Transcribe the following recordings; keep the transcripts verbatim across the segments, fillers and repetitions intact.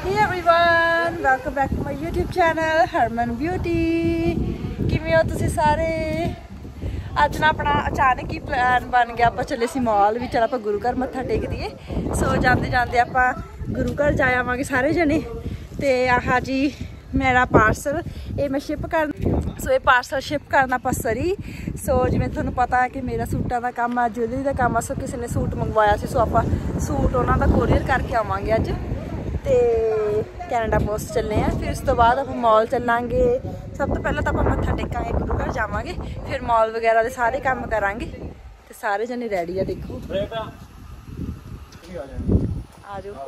Hey everyone, welcome back to my YouTube channel Harman Beauty। किवें हो तुसीं सारे? अज ना अपना अचानक ही प्लान बन गया, आप चले सी मॉल भी, चल आप गुरु घर मत्था टेक दिए। सो जाते जाते आप गुरु घर जा आवांगे सारे जने। ते आह जी मेरा पार्सल ये मैं शिप कर सो ये पार्सल शिप करना ਆਪਾਂ ਸਰੀ। सो जिवें तुहानूं पता है कि मेरा सूटां दा काम है, ज्वेलरी का काम है। सो किसी ने सूट मंगवाया सी, सो आप सूट उन्हां दा कोरियर करके आवांगे अज। तो कैनेडा पोस्ट चलने हैं, फिर उस तो बाद आप मॉल चलांगे। सब तो पहले तो आप मत्था टेकांगे, गुरु घर जावांगे, फिर मॉल वगैरह के सारे काम करांगे। तो सारे जने रेडी है, देखो आ जाओ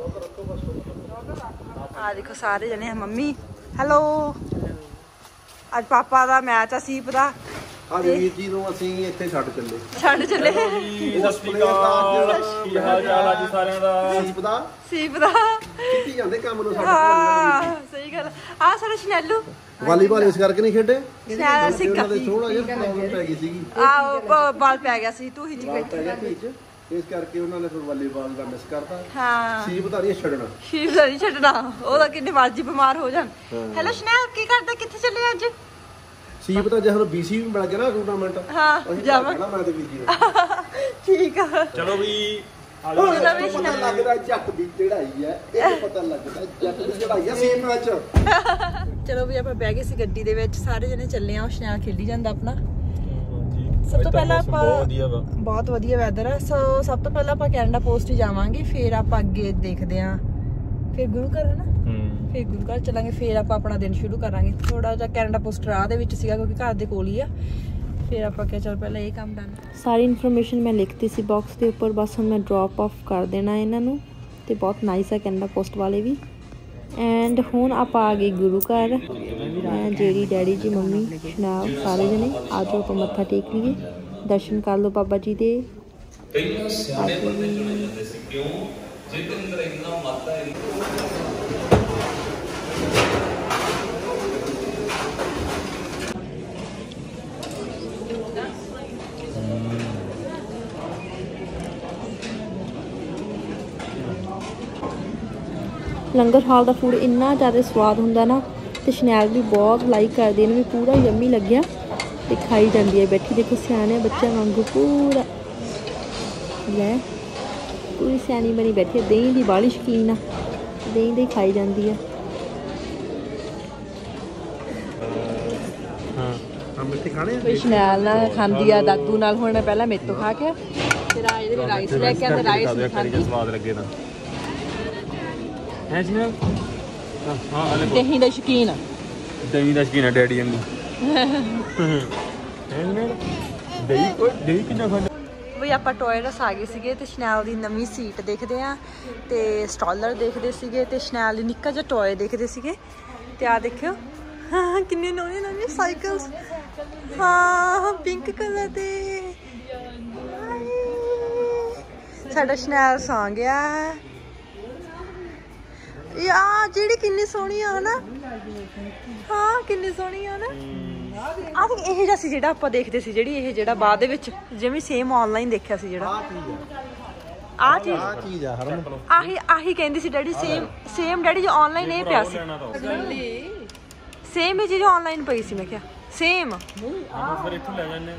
आ देखो सारे जने हैं। मम्मी हेलो, अज पापा का मैच है सीप का। हाँ जी जी ਨੂੰ ਅਸੀਂ ਇੱਥੇ ਛੱਡ ਚੱਲੇ ਛੱਡ ਚੱਲੇ ਸਤਿ ਸ਼੍ਰੀ ਅਕਾਲ, ਕੀ ਹਾਲ ਚਾਲ ਆ ਜੀ ਸਾਰਿਆਂ ਦਾ? ਸੀਪ ਦਾ ਸੀਪ ਦਾ ਕਿੱਥੇ ਜਾਂਦੇ ਕੰਮ ਨੂੰ? ਹਾਂ ਸਹੀ ਗੱਲ ਆ। ਸਾਡਾ ਸ਼ਨੈਲੂ ਵਾਲੀਬਾਲ ਇਸ ਕਰਕੇ ਨਹੀਂ ਖੇਡੇ, ਸ਼ਾਇਦ ਸਿੱਕਾ ਥੋੜਾ ਜਿਹਾ ਪ੍ਰੋਬਲਮ ਪੈ ਗਈ ਸੀਗੀ। ਆਹ ਬਾਲ ਪੈ ਗਿਆ ਸੀ, ਤੂੰ ਹੀ ਜੀ ਇਸ ਕਰਕੇ ਉਹਨਾਂ ਨੇ ਫਿਰ ਵਾਲੀਬਾਲ ਦਾ ਮਿਸ ਕਰਤਾ। ਹਾਂ ਸੀਪ ਦਾ ਨਹੀਂ ਛੱਡਣਾ, ਸੀਪ ਦਾ ਨਹੀਂ ਛੱਡਣਾ, ਉਹਦਾ ਕਿੰਨੇ ਮਰਜ਼ੀ ਬਿਮਾਰ ਹੋ ਜਾਣ। ਹੈਲੋ ਸ਼ਨੈਲ, ਕੀ ਕਰਦਾ, ਕਿੱਥੇ ਚੱਲੇ ਅੱਜ? ਸੀਪ ਤਾਂ ਜੇ ਸਾਨੂੰ ਬੀਸੀ ਵੀ ਮਿਲ ਗਿਆ ਨਾ ਟੂਰਨਾਮੈਂਟ, ਹਾਂ ਜਾਵਾਂ ਮੈਂ ਤੇ ਬੀਜੀ ਠੀਕ ਆ। ਚਲੋ ਵੀ ਹੁਣ ਤਾਂ ਵੀ ਪਤਾ ਲੱਗਦਾ ਜੱਟ ਦੀ ਚੜਾਈ ਹੈ, ਇਹ ਪਤਾ ਲੱਗਦਾ ਜੱਟ ਦੀ ਚੜਾਈ ਹੈ ਸੀਪ ਵਿੱਚ। ਚਲੋ ਵੀ ਆਪਾਂ ਬਹਿ ਗਏ ਸੀ ਗੱਡੀ ਦੇ ਵਿੱਚ, ਸਾਰੇ ਜਣੇ ਚੱਲੇ ਆ। ਸ਼ਨੈਲ ਖੇਡੀ ਜਾਂਦਾ ਆਪਣਾ। ਸਭ ਤੋਂ ਪਹਿਲਾਂ ਆਪਾਂ ਬਹੁਤ ਵਧੀਆ ਵੈਦਰ ਹੈ। ਸੋ ਸਭ ਤੋਂ ਪਹਿਲਾਂ ਆਪਾਂ ਕੈਨੇਡਾ ਪੋਸਟ ਹੀ ਜਾਵਾਂਗੇ, ਫਿਰ ਆਪਾਂ ਅੱਗੇ ਦੇਖਦੇ ਆਂ, ਫਿਰ ਗੁਰੂ ਘਰ ਹੈ ਨਾ, ਫਿਰ ਗੁਰੂ ਘਰ ਚਲਾਂਗੇ, ਫਿਰ ਆਪਾਂ ਆਪਣਾ ਦਿਨ ਸ਼ੁਰੂ ਕਰਾਂਗੇ। ਥੋੜਾ ਜਿਹਾ ਕੈਨੇਡਾ ਪੋਸਟ ਰਾਹ ਦੇ ਵਿੱਚ ਸੀਗਾ ਕਿਉਂਕਿ ਘਰ ਦੇ ਕੋਲ ਹੀ ਆ। ਫਿਰ ਆਪਾਂ ਕਿਹਾ ਚੱਲ ਪਹਿਲਾਂ ਇਹ ਕੰਮ ਡਨ। ਸਾਰੀ ਇਨਫੋਰਮੇਸ਼ਨ ਮੈਂ ਲਿਖਤੀ ਸੀ ਬਾਕਸ ਦੇ ਉੱਪਰ, ਬਸ ਹੁਣ ਮੈਂ ਡ੍ਰੌਪ ਆਫ ਕਰ ਦੇਣਾ ਇਹਨਾਂ ਨੂੰ। ਤੇ ਬਹੁਤ ਨਾਈਸ ਹੈ ਕੈਨੇਡਾ ਪੋਸਟ ਵਾਲੇ ਵੀ। ਐਂਡ ਹੁਣ ਆਪਾਂ ਆ ਗਏ ਗੁਰੂ ਘਰ। ਮੈਂ ਜਿਹੜੀ ਡੈਡੀ ਜੀ ਮੰਮੀ ਸ਼ਨਾਬ ਸਾਰੇ ਜਣੇ ਆ ਜਾਓ, ਆਪਾਂ ਮੱਥਾ ਟੇਕ ਲਈਏ, ਦਰਸ਼ਨ ਕਰ ਲਓ ਬਾਬਾ ਜੀ ਦੇ। ਲੰਗਰ ਹਾਲ ਦਾ ਫੂਡ ਇੰਨਾ ਜ਼ਿਆਦਾ ਸਵਾਦ ਹੁੰਦਾ ਨਾ, ਤੇ ਸ਼ਨੈਲ ਵੀ ਬਹੁਤ ਲਾਈਕ ਕਰਦੀ, ਇਹਨੂੰ ਵੀ ਪੂਰਾ ਯੰਮੀ ਲੱਗਿਆ ਤੇ ਖਾਈ ਜਾਂਦੀ ਹੈ ਬੈਠੀ। ਦੇਖੋ ਸਿਆਣੇ ਬੱਚਿਆਂ ਵਾਂਗੂ ਪੂਰਾ ਲੈ, ਪੂਰੀ ਸਿਆਣੀ ਬਣੀ ਬੈਠੀ ਹੈ। ਦਹੀਂ ਦੀ ਬਾਹਲੀ ਸ਼ੌਕੀਨ ਆ, ਦਹੀਂ ਦੀ ਖਾਈ ਜਾਂਦੀ ਆ। ਕੋਈ ਸ਼ਨੈਲ ਨਾਲ ਖਾਂਦੀ ਆ, ਦਾਦੂ ਨਾਲ। ਹੁਣ ਪਹਿਲਾਂ ਮੇਰੇ ਤੋਂ ਖਾ ਕੇ ਫਿਰ ਆ ਇਹਦੇ ਰਾਈਸ ਲੈ ਕੇ ਆਂਦੇ, ਰਾਈਸ ਖਾਂਦੀ ਸਵਾਦ ਲੱਗੇ ਤਾਂ ਹੈ ਜੀ। ਹਾਂ ਦਹੀਂ ਦਾ ਸ਼ੌਕੀਨ ਆ, ਦਹੀਂ ਦਾ ਸ਼ੌਕੀਨ ਆ ਡੈਡੀ ਵਾਂਗੂ। ਦਹੀਂ ਕੋਈ ਦਹੀਂ ਕਿੰਨਾ ਖਾਂਦਾ ਬਈ। ਆਪਾਂ ਟੋਇਲਸ ਆ ਗਏ ਸੀਗੇ ਤੇ ਸ਼ਨੈਲ ਦੀ ਨਵੀਂ ਸੀਟ ਦੇਖਦੇ ਆ, ਤੇ ਸਟਾਲਰ ਦੇਖਦੇ ਸੀਗੇ, ਤੇ ਸ਼ਨੈਲ ਦੀ ਨਿੱਕਾ ਜਿਹਾ ਟੋਏ ਦੇਖਦੇ ਸੀਗੇ। ਤੇ ਆ ਦੇਖਿਓ ਹਾਂ ਕਿੰਨੇ ਨਵੇਂ ਨਵੇਂ ਸਾਈਕਲਸ, ਹਾਂ ਪਿੰਕ ਕਲਰ ਦੇ। ਸਾਡਾ ਸ਼ਨੈਲ ਸੌਂ ਗਿਆ ਯਾਰ, ਜਿਹੜੀ ਕਿੰਨੀ ਸੋਹਣੀ ਆ ਨਾ। ਹਾਂ ਕਿੰਨੀ ਸੋਹਣੀ ਆ ਨਾ। ਆ ਤੇ ਇਹ ਜਿਹਾ ਸੀ ਜਿਹੜਾ ਆਪਾਂ ਦੇਖਦੇ ਸੀ, ਜਿਹੜੀ ਇਹ ਜਿਹੜਾ ਬਾਅਦ ਦੇ ਵਿੱਚ ਜਿਵੇਂ ਸੇਮ ਆਨਲਾਈਨ ਦੇਖਿਆ ਸੀ ਜਿਹੜਾ ਆ ਚੀਜ਼ ਆ ਚੀਜ਼ ਆ ਹਰਮਨ। ਆਹੀ ਆਹੀ ਕਹਿੰਦੀ ਸੀ ਡੈਡੀ, ਸੇਮ ਸੇਮ ਡੈਡੀ ਜੋ ਆਨਲਾਈਨ ਇਹ ਪਿਆ ਸੀ, ਸੇਮ ਇਹ ਚੀਜ਼ ਆਨਲਾਈਨ ਪਈ ਸੀ। ਮੈਂ ਕਿਹਾ ਸੇਮ ਫਿਰ ਇੱਥੋਂ ਲੈ ਜਾਂਦੇ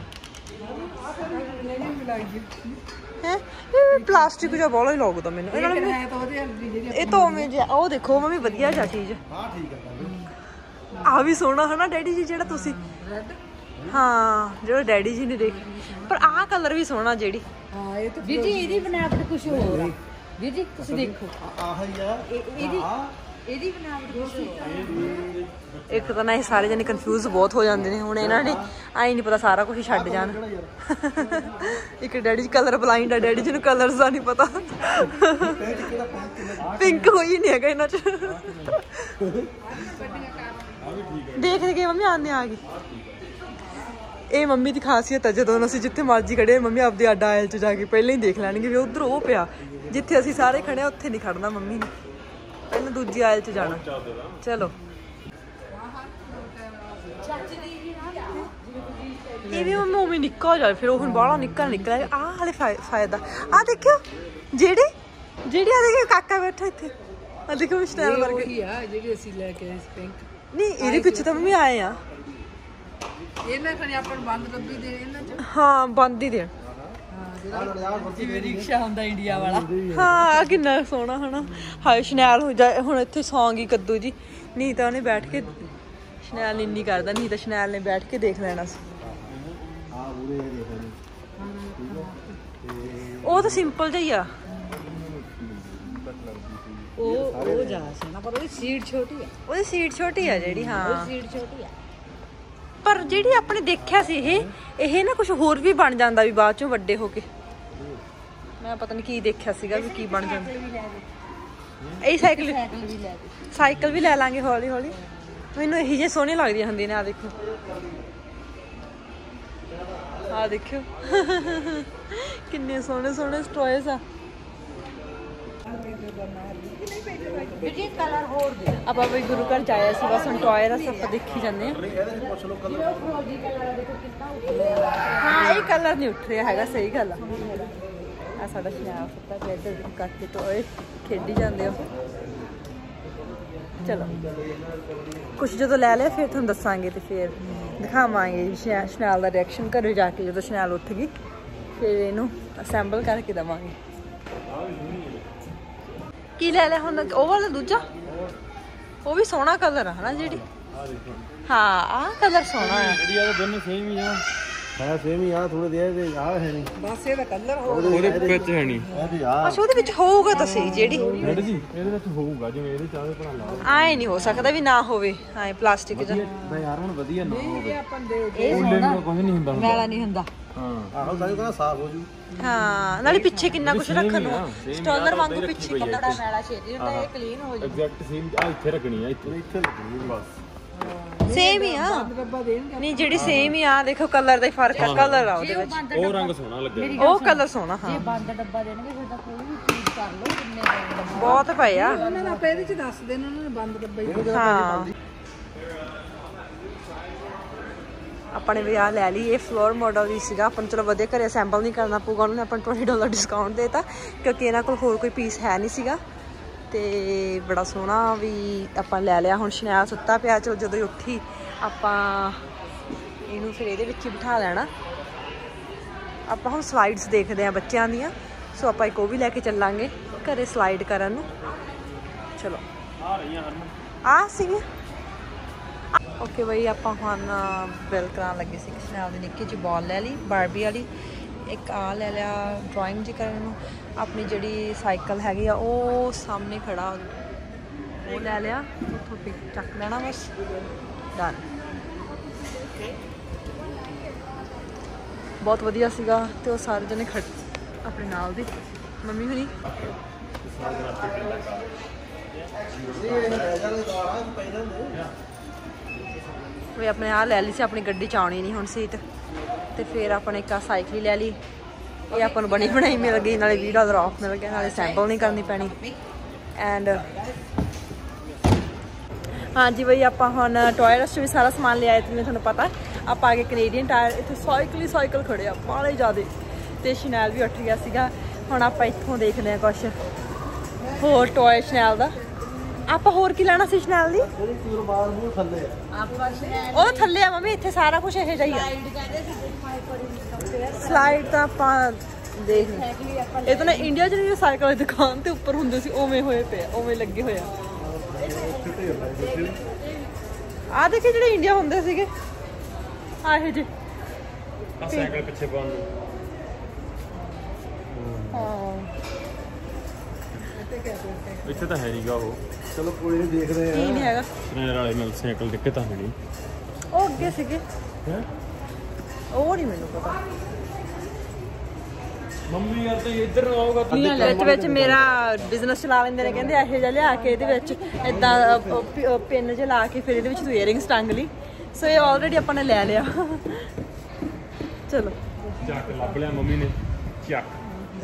ਹੈ। ਇਹ ਪਲਾਸਟਿਕ ਜਿਹਾ ਬਾਹਲਾ ਹੀ ਲੱਗਦਾ ਮੈਨੂੰ। ਇਹ ਤਾਂ ਉਵੇਂ ਜਿਹਾ, ਉਹ ਦੇਖੋ ਮੰਮੀ ਵਧੀਆ ਜਿਹਾ ਚੀਜ਼ ਆ ਵੀ ਸੋਹਣਾ ਹੈ ਨਾ ਡੈਡੀ ਜੀ, ਜਿਹੜਾ ਤੁਸੀਂ ਹਾਂ ਜਿਹੜਾ ਡੈਡੀ ਜੀ ਨੇ ਦੇਖੀ। ਪਰ ਆਹ ਕਲਰ ਵੀ ਸੋਹਣਾ ਜਿਹੜੀ। ਹਾਂ ਇਹ ਤਾਂ ਵੀਰ ਜੀ ਇਹਦੀ ਬਣਾਵਟ ਕੁਝ ਹੋਰ ਆ ਵੀਰ ਜੀ, ਤੁਸੀਂ ਦੇਖੋ ਆਹ ਯਾਰ ਇਹਦੀ ਇਹਦੀ ਬਣਾਵਟ ਕੁਝ ਹੋਰ। ਇੱਕ ਤਾਂ ਨਾ ਇਹ ਸਾਰੇ ਜਣੇ ਕਨਫਿਊਜ਼ ਬਹੁਤ ਹੋ ਜਾਂਦੇ ਨੇ। ਹੁਣ ਇਹਨਾਂ ਨੇ ਆਈ ਨਹੀਂ ਪਤਾ ਸਾਰਾ ਕੁਝ ਛੱਡ ਜਾਣ। ਇੱਕ ਡੈਡੀ ਜੀ ਕਲਰ ਬਲਾਈਂਡ ਆ, ਡੈਡੀ ਜੀ ਨੂੰ ਕਲਰਸ ਦਾ ਨਹੀਂ ਪਤਾ। ਪਿੰਕ ਹੋਈ ਨਹੀਂ ਹੈਗਾ ਇਹਨਾਂ 'ਚ। ਦੇਖ ਕੇ ਮੰਮੀ ਆਉਂਦੇ ਆ ਗਈ। ਇਹ ਮੰਮੀ ਦੀ ਖਾਸੀਅਤ ਹੈ, ਜਦੋਂ ਅਸੀਂ ਜਿੱਥੇ ਮਰਜ਼ੀ ਖੜੇ ਮੰਮੀ ਆਪਦੀ ਅੱਡ ਆਇਲ 'ਚ ਜਾ ਕੇ ਪਹਿਲਾਂ ਹੀ ਦੇਖ ਲੈਣਗੇ ਵੀ ਉੱਧਰ ਉਹ ਪਿਆ, ਜਿੱਥੇ ਅਸੀਂ ਸਾਰੇ ਖੜੇ ਉੱਥੇ ਨਹੀਂ ਖੜਨਾ ਮੰਮੀ ਨੇ, ਪਹਿਲਾਂ ਦੂਜੀ ਆਇਲ 'ਚ ਜਾਣਾ। ਚਲੋ ਇਹ ਵੀ ਮੰਮੀ ਉਵੇਂ ਨਿੱਕਾ ਹੋ ਜਾਵੇ, ਫਿਰ ਉਹ ਹੁਣ ਬਾਹਲਾ ਨਿੱਕਾ ਨਿਕਲਿਆ। ਆਹ ਹਾਲੇ ਫਾਇਦਾ। ਆਹ ਦੇਖਿਓ ਜਿਹੜੀ ਜਿਹੜੀ ਆ ਦੇਖਿਓ ਕਾਕਾ ਬੈਠਾ ਇੱਥੇ, ਆ ਦੇਖੋ ਸਟਾਈਲ ਵਰਗੇ ਹੀ ਆ ਜਿਹੜੇ ਅਸੀਂ ਲੈ ਕੇ ਆਏ ਸੀ ਪਿੰਕ। ਨਹੀਂ ਇਹਦੇ ਪਿੱਛੇ ਤਾਂ ਮੰਮੀ ਆਏ ਆ ਇਹਨਾਂ ਕਨੇ ਆਪਾਂ ਨੂੰ ਬੰਦ ਡੱਬੀ ਦੇ ਇਹਨਾਂ ਚ। ਹਾਂ ਬੰਦ ਹੀ ਦੇਣ। ਜਿਵੇਂ ਰਿਕਸ਼ਾ ਹੁੰਦਾ ਇੰਡੀਆ ਵਾਲਾ। ਹਾਂ ਕਿੰਨਾ ਸੋਹਣਾ ਹਨਾ। ਹਾਏ ਸ਼ਨੈਲ ਹੋ ਜਾਏ ਹੁਣ ਇੱਥੇ ਸੌਂਗੀ ਕੱਦੂ ਜੀ। ਨਹੀਂ ਤਾਂ ਉਹਨੇ ਬੈਠ ਕੇ ਸ਼ਨੈਲ ਇੰਨੀ ਕਰਦਾ, ਨਹੀਂ ਤਾਂ ਸ਼ਨੈਲ ਨੇ ਬੈਠ ਕੇ ਦੇਖ ਲੈਣਾ ਸੀ। ਉਹ ਤਾਂ ਸਿੰਪਲ ਜਿਹਾ ਹੀ ਆ। ਉਹ ਉਹ ਜ਼ਿਆਦਾ ਸੋਹਣਾ ਪਰ ਉਹਦੀ ਸੀਟ ਛੋਟੀ ਆ। ਉਹਦੀ ਸੀਟ ਛੋਟੀ ਆ ਜਿਹੜੀ। ਹਾਂ ਸੀਟ ਛੋਟੀ ਆ ਪਰ ਜਿਹੜੀ ਆਪਣੇ ਦੇਖਿਆ ਸੀ ਇਹ ਇਹ ਨਾ ਕੁਝ ਹੋਰ ਵੀ ਬਣ ਜਾਂਦਾ ਵੀ ਬਾਅਦ ਚੋਂ ਵੱਡੇ ਹੋ ਕੇ। ਮੈਂ ਪਤਾ ਨਹੀਂ ਕੀ ਦੇਖਿਆ ਸੀਗਾ ਵੀ ਕੀ ਬਣ ਜਾਂਦਾ। ਇਹ ਸਾਈਕਲ ਵੀ ਲੈ ਸਾਈਕਲ ਵੀ ਲੈ ਲਾਂਗੇ ਹੌਲੀ ਹੌਲੀ। ਮੈਨੂੰ ਇਹੀ ਜਿਹੇ ਸੋਹਣੇ ਲੱਗਦੀਆਂ ਹੁੰਦੀਆਂ ਨੇ। ਆ ਦੇਖੋ ਆ ਦੇਖਿਓ ਕਿੰਨੇ ਸੋਹਣੇ ਸੋਹਣੇ ਟੌਇਜ਼ ਆ। ਜੀ ਕਲਰ ਹੋਰ ਦੇ ਆਪਾਂ ਵੀ ਗੁਰੂ ਘਰ ਜਾਇਆ ਸੀ ਬਸ ਹੁਣ ਟੌਏ ਦਾ ਸਭ ਦੇਖੀ ਜਾਂਦੇ ਆ। ਹਾਂ ਇਹ ਕਲਰ ਨਹੀਂ ਉੱਠ ਰਿਹਾ ਹੈਗਾ। ਸਹੀ ਗੱਲ ਆ। ਆ ਸਾਡਾ ਸ਼ਨਾਪ ਸੱਤਾ ਪਿਆ ਇੱਧਰ ਕੱਟ ਕੇ ਟੌਏ ਖੇਡੀ ਜਾਂਦੇ ਆ। ਚਲੋ ਕੁਛ ਜਦੋਂ ਲੈ ਲਿਆ ਫਿਰ ਤੁਹਾਨੂੰ ਦੱਸਾਂਗੇ ਤੇ ਫਿਰ ਦਿਖਾਵਾਂਗੇ ਸ਼ਨਾਲ ਦਾ ਰਿਐਕਸ਼ਨ। ਘਰੇ ਜਾ ਕੇ ਜਦੋਂ ਸ਼ਨਾਲ ਉੱਠ ਗਈ ਫਿਰ ਇਹਨੂੰ ਅਸੈਂਬਲ ਕਰਕੇ ਦੇਵਾਂਗੇ। ਕੀ ਲੈ ਲਿਆ ਹੁਣ? ਉਹ ਵਾਲਾ ਦੂਜਾ ਉਹ ਵੀ ਸੋਹਣਾ ਕਲਰ ਆ ਹਨਾ ਜਿਹੜੀ। ਹਾਂ ਆਹ ਕਲਰ ਸੋਹਣਾ ਆ। ਜਿਹੜੀਆਂ ਦੋਨੇ ਸੇਮ ਹੀ ਆ। ਹੈ ਸੇਮ ਹੀ ਆ। ਥੋੜੇ ਦੇ ਇਹਦੇ ਆ ਹੈ ਨਹੀਂ। ਬਸ ਇਹਦਾ ਕਲਰ ਹੋਰ ਉਹਦੇ ਵਿੱਚ ਹੈ ਨਹੀਂ। ਇਹਦੀ ਆ ਅੱਛਾ ਉਹਦੇ ਵਿੱਚ ਹੋਊਗਾ ਤਾਂ ਸਹੀ ਜਿਹੜੀ। ਰੈਡ ਜੀ ਇਹਦੇ ਵਿੱਚ ਹੋਊਗਾ ਜਿਵੇਂ ਇਹਦੇ ਚਾਹੇ ਬਣਾ ਲਾ। ਆਏ ਨਹੀਂ ਹੋ ਸਕਦਾ ਵੀ ਨਾ ਹੋਵੇ। ਆਏ ਪਲਾਸਟਿਕ ਜਿਹਾ ਤਾਂ ਯਾਰ ਹੁਣ ਵਧੀਆ ਨਾ ਹੋਵੇ। ਇਹ ਆਪਾਂ ਦੇ ਇਹ ਸੋਹਣਾ ਕੁਝ ਨਹੀਂ ਹੁੰਦਾ। ਮੈਲਾ ਨਹੀਂ ਹੁੰਦਾ। ਹਾਂ ਆਹੋ ਤਾਂ ਕਹਿੰਦਾ ਸਾਫ਼ ਹੋ ਜੂ। ਹਾਂ ਨਾਲੇ ਪਿੱਛੇ ਕਿੰਨਾ ਕੁਝ ਰੱਖਣ ਨੂੰ। ਸਟਾਲਰ ਵਾਂਗੂ ਪਿੱਛੇ ਕੱਪੜਾ ਮੈਲਾ ਛੇਤੀ ਹੁੰਦਾ। ਇਹ ਕਲੀਨ ਹੋ ਜੂ। ਐਗਜ਼ੈਕਟ ਸੇਮ ਆ ਇੱਥੇ ਰੱਖਣੀ ਆ। ਇੱਥੇ ਇੱਥੇ ਲੱਗਣੀ ਬਸ। ਸੇਮ ਹੀ ਆ। ਡੱਬਾ ਦੇਣਗੇ ਨਹੀਂ ਜਿਹੜੀ ਸੇਮ ਹੀ ਆ। ਦੇਖੋ ਕਲਰ ਦਾ ਹੀ ਫਰਕ ਆ। ਕਲਰ ਆ ਉਹਦੇ ਵਿੱਚ। ਉਹ ਰੰਗ ਸੋਹਣਾ ਲੱਗਿਆ। ਉਹ ਕਲਰ ਸੋਹਣਾ। ਹਾਂ ਬੰਦ ਡੱਬਾ ਦੇਣਗੇ ਫਿਰ ਤਾਂ ਕੋਈ ਵੀ ਚੀਜ਼ ਕਰ ਲਓ ਕਿੰਨੇ ਦਾ। ਬਹੁਤ ਪਏ ਆ। ਉਹਨਾਂ ਨੇ ਆਪਾਂ ਇਹਦੇ ਚ ਦੱਸ ਦੇਣ ਉਹਨਾਂ ਨੇ ਬੰਦ ਡੱਬਾ ਹੀ। ਹਾਂ ਆਪਾਂ ਨੇ ਵੀ ਆ ਲੈ ਲਈ। ਇਹ ਫਲੋਰ ਮਾਡਲ ਦੀ ਸੀਗਾ। ਆਪਾਂ ਨੂੰ ਚਲੋ ਵਧੀਆ ਘਰੇ ਅਸੈਂਬਲ ਨਹੀਂ ਕਰਨਾ ਪਊਗਾ। ਉਹਨਾਂ ਨੇ ਆਪਾਂ ਨੂੰ ਵੀਹ ਡਾਲਰ ਡਿਸਕਾਊਂਟ ਦੇ ਦਿੱਤਾ ਕਿਉਂਕਿ ਇਹਨਾਂ ਕੋਲ ਹੋਰ ਕੋਈ ਪੀਸ ਹੈ ਨਹੀਂ ਸੀਗਾ। ਤੇ ਬੜਾ ਸੋਹਣਾ ਵੀ ਆਪਾਂ ਲੈ ਲਿਆ। ਹੁਣ ਸ਼ਨੈਲ ਸੁੱਤਾ ਪਿਆ ਚੋ ਜਦੋਂ ਹੀ ਉੱਠੀ ਆਪਾਂ ਇਹਨੂੰ ਫਿਰ ਇਹਦੇ ਵਿੱਚ ਹੀ ਬਿਠਾ ਲੈਣਾ। ਆਪਾਂ ਹੁਣ ਸਲਾਈਡਸ ਦੇਖਦੇ ਹਾਂ ਬੱਚਿਆਂ ਦੀਆਂ। ਸੋ ਆਪਾਂ ਇੱਕ ਉਹ ਵੀ ਲੈ ਕੇ ਚੱਲਾਂਗੇ ਘਰੇ ਸਲਾਈਡ ਕਰਨ ਨੂੰ। ਚਲੋ ਆ ਰਹੀਆਂ ਹਨ ਆ ਸੀਗੀਆਂ। ਓਕੇ ਬਈ ਆਪਾਂ ਹੁਣ ਬਿਲ ਕਰਾਉਣ ਲੱਗੇ ਸੀ। ਸ਼ਨੈਲ ਦੀ ਨਿੱਕੀ ਜਿਹੀ ਬਾਲ ਲੈ ਲਈ ਬਾਰਬੀ ਵਾਲੀ। ਇੱਕ ਆ ਲੈ ਲਿਆ ਡਰਾਇੰਗ ਜੀ ਕਰਨ ਨੂੰ। ਆਪਣੀ ਜਿਹੜੀ ਸਾਈਕਲ ਹੈਗੀ ਆ ਉਹ ਸਾਹਮਣੇ ਖੜਾ ਉਹ ਲੈ ਲਿਆ। ਉੱਥੋਂ ਪਿਕ ਚੱਕ ਲੈਣਾ ਬਸ। ਡਨ। ਬਹੁਤ ਵਧੀਆ ਸੀਗਾ। ਤੇ ਉਹ ਸਾਰੇ ਜਣੇ ਖੜ ਆਪਣੇ ਨਾਲ ਦੀ ਮੰਮੀ ਹੁਣੀ। ਵੀ ਆਪਣੇ ਆਹ ਲੈ ਲਈ ਸੀ। ਆਪਣੀ ਗੱਡੀ ਚ ਆਉਣੀ ਨਹੀਂ ਹੁਣ ਸੀਟ। ਤੇ ਫਿਰ ਆਪਾਂ ਨੇ ਇੱਕ ਸਾਈਕਲ ਹੀ ਲੈ ਲਈ। ਇਹ ਆਪਾਂ ਨੂੰ ਬਣੀ ਬਣਾਈ ਮਿਲ ਗਈ। ਨਾਲੇ ਵੀਹ ਡਾਲਰ ਆਫ ਮਿਲ ਗਿਆ। ਨਾਲੇ ਸੈਂਪਲ ਨਹੀਂ ਕਰਨੀ ਪੈਣੀ। ਐਂਡ ਹਾਂਜੀ ਬਈ ਆਪਾਂ ਹੁਣ ਟੋਇਲਸ 'ਚ ਵੀ ਸਾਰਾ ਸਮਾਨ ਲਿਆਏ ਤੇ ਤੁਹਾਨੂੰ ਪਤਾ ਆਪਾਂ ਆ ਗਏ ਕੈਨੇਡੀਅਨ ਟਾਇਰ। ਇੱਥੇ ਸਾਈਕਲ ਹੀ ਸਾਈਕਲ ਖੜੇ ਆ ਬਾਹਲੇ ਜ਼ਿਆਦੇ। ਤੇ ਸ਼ਨੈਲ ਵੀ ਉੱਠ ਗਿਆ ਸੀਗਾ। ਹੁਣ ਆਪਾਂ ਇੱਥੋਂ ਦੇਖਦੇ ਹਾਂ ਕੁਛ ਹੋਰ ਟੋਏ ਸ਼ਨੈਲ ਦਾ। ਆਪਾਂ ਹੋਰ ਕੀ ਲੈਣਾ ਸੀ ਸ਼ਨੈਲ ਦੀ? ਉਹ ਥੱਲੇ ਆ ਮੰਮੀ। ਇੱਥੇ ਸਾਰਾ ਕੁਝ ਇਹੋ ਜਿਹਾ ਹੀ ਆ। ਸਲਾਈਡ ਤਾਂ ਆਪਾਂ ਦੇਖ ਇਹ ਤਾਂ ਨਾ ਇੰਡੀਆ 'ਚ ਨਹੀਂ ਸਾਈਕਲ ਦੀ ਦੁਕਾਨ ਤੇ ਉੱਪਰ ਹੁੰਦੇ ਸੀ ਉਵੇਂ ਹੋਏ ਪਏ ਉਵੇਂ ਲੱਗੇ ਹੋਏ ਆ। ਆ ਦੇਖੇ ਜਿਹੜੇ ਇੰਡੀਆ ਹੁੰਦੇ ਸੀਗੇ ਆ ਇਹ ਜੇ ਸਾਈਕਲ ਪਿੱਛੇ ਪਾਉਣ ਨੂੰ। ਹਾਂ ਇੱਥੇ ਤਾਂ ਹੈ ਨਹੀਂਗਾ ਉਹ। ਚਲੋ ਕੋਈ ਨਹੀਂ ਦੇਖਦੇ ਆ। ਕੀ ਨਹੀਂ ਹੈਗਾ। ਟ੍ਰੇਨਰ ਵਾਲੇ ਨਾਲ ਸਾਈਕਲ ਦਿੱਕਤ ਆ ਨਹੀਂ। ਉਹ ਅੱਗੇ ਸੀਗੇ। ਹੈ ਉਹ ਨਹੀਂ ਮੈਨੂੰ ਪਤਾ। ਮੰਮੀ ਯਾਰ ਤੇ ਇੱਧਰ ਨੂੰ ਆਊਗਾ ਤੂੰ। ਵਿੱਚ ਵਿੱਚ ਮੇਰਾ ਬਿਜ਼ਨਸ ਚਲਾ ਲੈਂਦੇ ਨੇ। ਕਹਿੰਦੇ ਇਹੋ ਜਿਹਾ ਲਿਆ ਕੇ ਇਹਦੇ ਵਿੱਚ ਇਦਾਂ ਪਿੰਨ ਜਿਹਾ ਲਾ ਕੇ ਫਿਰ ਇਹਦੇ ਵਿੱਚ ਤੂੰ ਈਅਰਿੰਗਸ ਟੰਗ ਲਈ। ਸੋ ਇਹ ਆਲਰੇਡੀ ਆਪਾਂ ਨੇ ਲੈ ਲਿਆ। ਚਲੋ ਚੱਕ ਲੱਭ ਲਿਆ ਮੰਮੀ ਨੇ। ਚੱਕ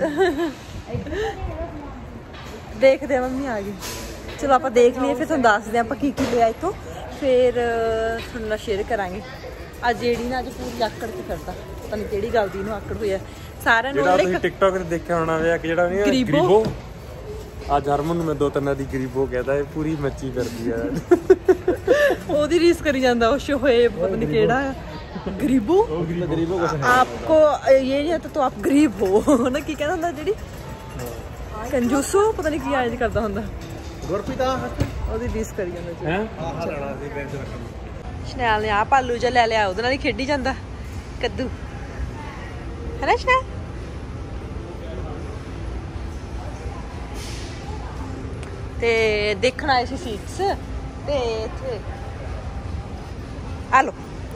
ਦੇਖਦੇ ਆ ਮੰਮੀ ਆ ਗਈ। ਚਲੋ ਆਪਾਂ ਦੇਖ ਲਈਏ ਫਿਰ ਤੁਹਾਨੂੰ ਦੱਸਦੇ ਆ ਆਪਾਂ ਕੀ ਕੀ ਲਿਆ ਇੱਥੋਂ। ਫਿਰ ਤੁਹਾਨੂੰ ਨਾਲ ਸ਼ੇਅਰ ਕਰਾਂਗੇ। ਅੱਜ ਜਿਹੜੀ ਨਾ ਅੱਜ ਪੂਰੀ ਆਕੜ ਕੇ ਫਿਰਦਾ। ਪਤਾ ਨਹੀਂ ਕਿਹੜੀ ਗੱਲ ਦੀ ਇਹਨੂੰ ਆਕੜ ਹੋਈ ਆ। ਸਾਰਿਆਂ ਨੂੰ ਜਿਹੜਾ ਤੁਸੀਂ ਟਿਕਟੌਕ ਤੇ ਦੇਖਿਆ ਹੋਣਾ ਵੇ ਕਿ ਜਿਹੜਾ ਨਹੀਂ ਗਰੀਬੋ ਅੱਜ ਹਰਮਨ ਨੂੰ ਮੈਂ ਦੋ ਤਿੰਨ ਦੀ ਗਰੀਬੋ कहता है पूरी मच्छी कर दी है ਉਹਦੀ ਰੀਸ ਕਰੀ ਜਾਂਦਾ ਉਹ ਸ਼ੋਏਬ ਪਤਾ ਨਹੀਂ ਕਿਹੜਾ ਆ ਗਰੀਬੋ गरीबों को आपको ये नहीं आता तो आप गरीब हो ना की कहता ਹੁੰਦਾ ਜਿਹੜੀ ਕੰਜੂਸੋ ਪਤਾ ਨਹੀਂ ਕੀ ਆਇਜ ਕਰਦਾ ਹੁੰਦਾ ਗੁਰਪ੍ਰੀਤ ਆ ਉਹਦੀ ਰੀਸ ਕਰੀ ਜਾਂਦਾ ਜੀ हैं ਆਹ ਲੈਣਾ ਸੀ ਬੈਂਚ ਰੱਖਣ ਸ਼ਨੈਲ ਨੇ ਆ ਪਾਲੂ ਜਿਹਾ ਲੈ ਲਿਆ ਉਹਦੇ ਨਾਲ ਹੀ ਖੇਡੀ ਜਾਂਦਾ ਕੱਦੂ ਹੈ ਨਾ ਸ਼ਨੈਲ ਤੇ ਦੇਖਣ ਆਏ ਸੀ ਸੀਟਸ ਤੇ ਇੱਥੇ ਆ ਲੋ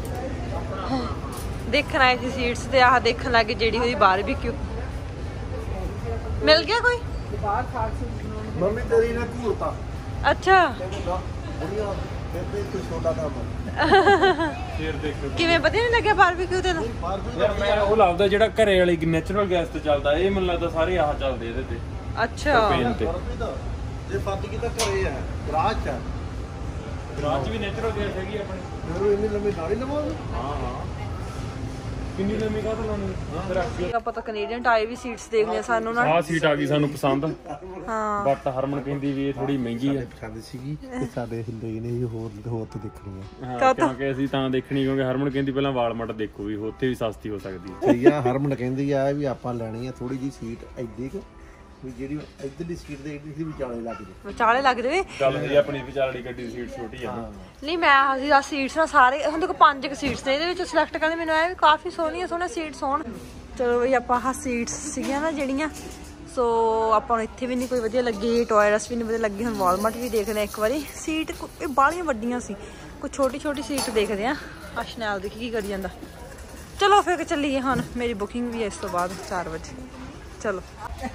ਦੇਖਣ ਆਏ ਸੀ ਸੀਟਸ ਤੇ ਆਹ ਦੇਖਣ ਲੱਗੇ ਜਿਹੜੀ ਉਹਦੀ ਬਾਰਬੀਕਿਊ ਮਿਲ ਗਿਆ ਕੋਈ ਮੰਮੀ ਤੇਰੀ ਨੇ ਘੂਰਤਾ ਅੱਛਾ ਬੁੜੀਆਂ ਬੇਬੇ ਤੂੰ ਛੋਟਾ ਕੰਮ फिर देखो ਕਿਵੇਂ ਪਤਾ ਨਹੀਂ ਲੱਗਿਆ ਬਾਰਬੀਕਿਊ ਤੇ ਨਾ यार मैं ਉਹ ਲੱਭਦਾ ਜਿਹੜਾ ਘਰੇ ਵਾਲੀ ਨੈਚੁਰਲ ਗੈਸ ਤੇ ਚੱਲਦਾ ਇਹ ਮੈਨੂੰ ਲੱਗਦਾ ਸਾਰੇ ਆਹ ਚੱਲਦੇ ਇਹਦੇ ਤੇ ਅੱਛਾ ਪ੍ਰੋਪੇਨ ਤੇ ਗੁਰਪ੍ਰੀਤ ਜੇ ਫਾਦੀ ਕੀ ਤਾਂ ਘਰੇ ਆ ਗਰਾਜ ਚ ਰਾਜ ਵੀ ਨੈਚੁਰਲ ਗੈਸ ਹੈਗੀ ਆਪਣੀ ਫਿਰ ਇੰਨੀ ਲੰਮੀ ਨਾਲੀ ਲਵਾਉਂਗੇ ਹਾਂ ਹਾਂ ਕਿੰਨੀ ਲੰਮੀ ਕਾਹ ਤੋਂ ਲਾਉਣੀ ਫਿਰ ਅੱਗੇ ਆਪਾਂ ਤਾਂ ਕੈਨੇਡੀਅਨ ਟਾਈ ਵੀ ਸੀਟਸ ਦੇਖਦੇ ਆ ਸਾਨੂੰ ਨਾ ਆਹ ਸੀਟ ਆ ਗਈ ਸਾਨੂੰ ਪਸੰਦ ਹਾਂ ਬਟ ਹਰਮਨ ਕਹਿੰਦੀ ਵੀ ਇਹ ਥੋੜੀ ਮਹਿੰਗੀ ਹੈ ਪਸੰਦ ਸੀਗੀ ਤੇ ਸਾਡੇ ਹਿੰਦੇ ਨੇ ਹੋਰ ਹੋਰ ਤੇ ਦੇਖਣੀ ਆ ਹਾਂ ਕਿਉਂਕਿ ਅਸੀਂ ਤਾਂ ਦੇਖਣੀ ਕਿਉਂਕਿ ਹਰਮਨ ਕਹਿੰਦੀ ਪਹਿਲਾਂ ਵਾਲਮਾਰਟ ਦੇਖੋ ਵੀ ਉੱਥੇ ਵੀ ਸਸਤੀ ਹੋ ਸਕਦੀ ਹੈ ਸਹੀ ਆ ਹਰਮਨ ਕਹਿੰਦੀ ਆ ਵੀ ਆਪਾਂ ਲੈਣੀ ਆ ਥੋੜੀ ਜੀ ਸੀਟ ਐਡੀ ਕੁ ਵੀ ਜਿਹੜੀ ਇੱਧਰਲੀ ਸੀਟ ਦੇ ਇੱਧਰਲੀ ਵਿਚਾਲੇ ਲੱਗ ਜੇ ਵਿਚਾਲੇ ਲੱਗ ਜਾਵੇ ਗੱਲ ਹੁੰਦੀ ਆਪਣੀ ਵਿਚਾਲੜੀ ਗੱਡੀ ਦੀ ਸੀਟ ਛੋਟੀ ਆ ਨਾ ਨਹੀਂ ਮੈਂ ਅਸੀਂ ਆ ਸੀਟਸ ਨਾ ਸਾਰੇ ਹੁਣ ਦੇਖੋ ਪੰਜ ਕੁ ਸੀਟਸ ਨੇ ਇਹਦੇ ਵਿੱਚ ਸਿਲੈਕਟ ਕਰਨੇ ਮੈਨੂੰ ਆਇਆ ਵੀ ਕਾਫੀ ਸੋਹਣੀਆਂ ਸੋਹਣੀਆਂ ਸੀਟਸ ਹੋਣ ਚਲੋ ਵੀ ਆਪਾਂ ਆਹ ਸੀਟਸ ਸੀਗੀਆਂ ਨਾ ਜਿਹੜੀਆਂ ਸੋ ਆਪਾਂ ਨੂੰ ਇੱਥੇ ਵੀ ਨਹੀਂ ਕੋਈ ਵਧੀਆ ਲੱਗੀ ਟੋਇਰਸ ਵੀ ਨਹੀਂ ਵਧੀਆ ਲੱਗੀ ਹੁਣ ਵਾਲਮਾਰਟ ਵੀ ਦੇਖਦੇ ਆ ਇੱਕ ਵਾਰੀ ਸੀਟ ਇਹ ਬਾਹਲੀਆਂ ਵੱਡੀਆਂ ਸੀ ਕੋਈ ਛੋਟੀ ਛੋਟੀ ਸੀਟ ਦੇਖਦੇ ਆ ਆ ਸ਼ਨੈਲ ਦੇਖੀ ਕੀ ਕਰੀ ਜਾਂਦਾ ਚਲੋ ਫਿਰ ਚੱਲੀਏ ਹੁਣ ਮੇਰੀ ਬੁਕਿੰਗ ਵੀ ਹੈ ਇਸ ਤੋਂ ਬਾਅਦ ਚਾਰ ਵਜੇ ਚਲੋ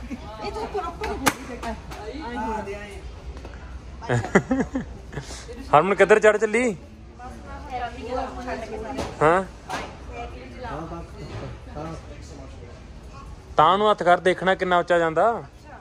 ਹਰਮਨ ਕਿੱਧਰ ਚੜ ਚੱਲੀ ਹਾਂ ਤਾਂ ਨੂੰ ਹੱਥ ਕਰ ਦੇਖਣਾ ਕਿੰਨਾ ਉੱਚਾ ਜਾਂਦਾ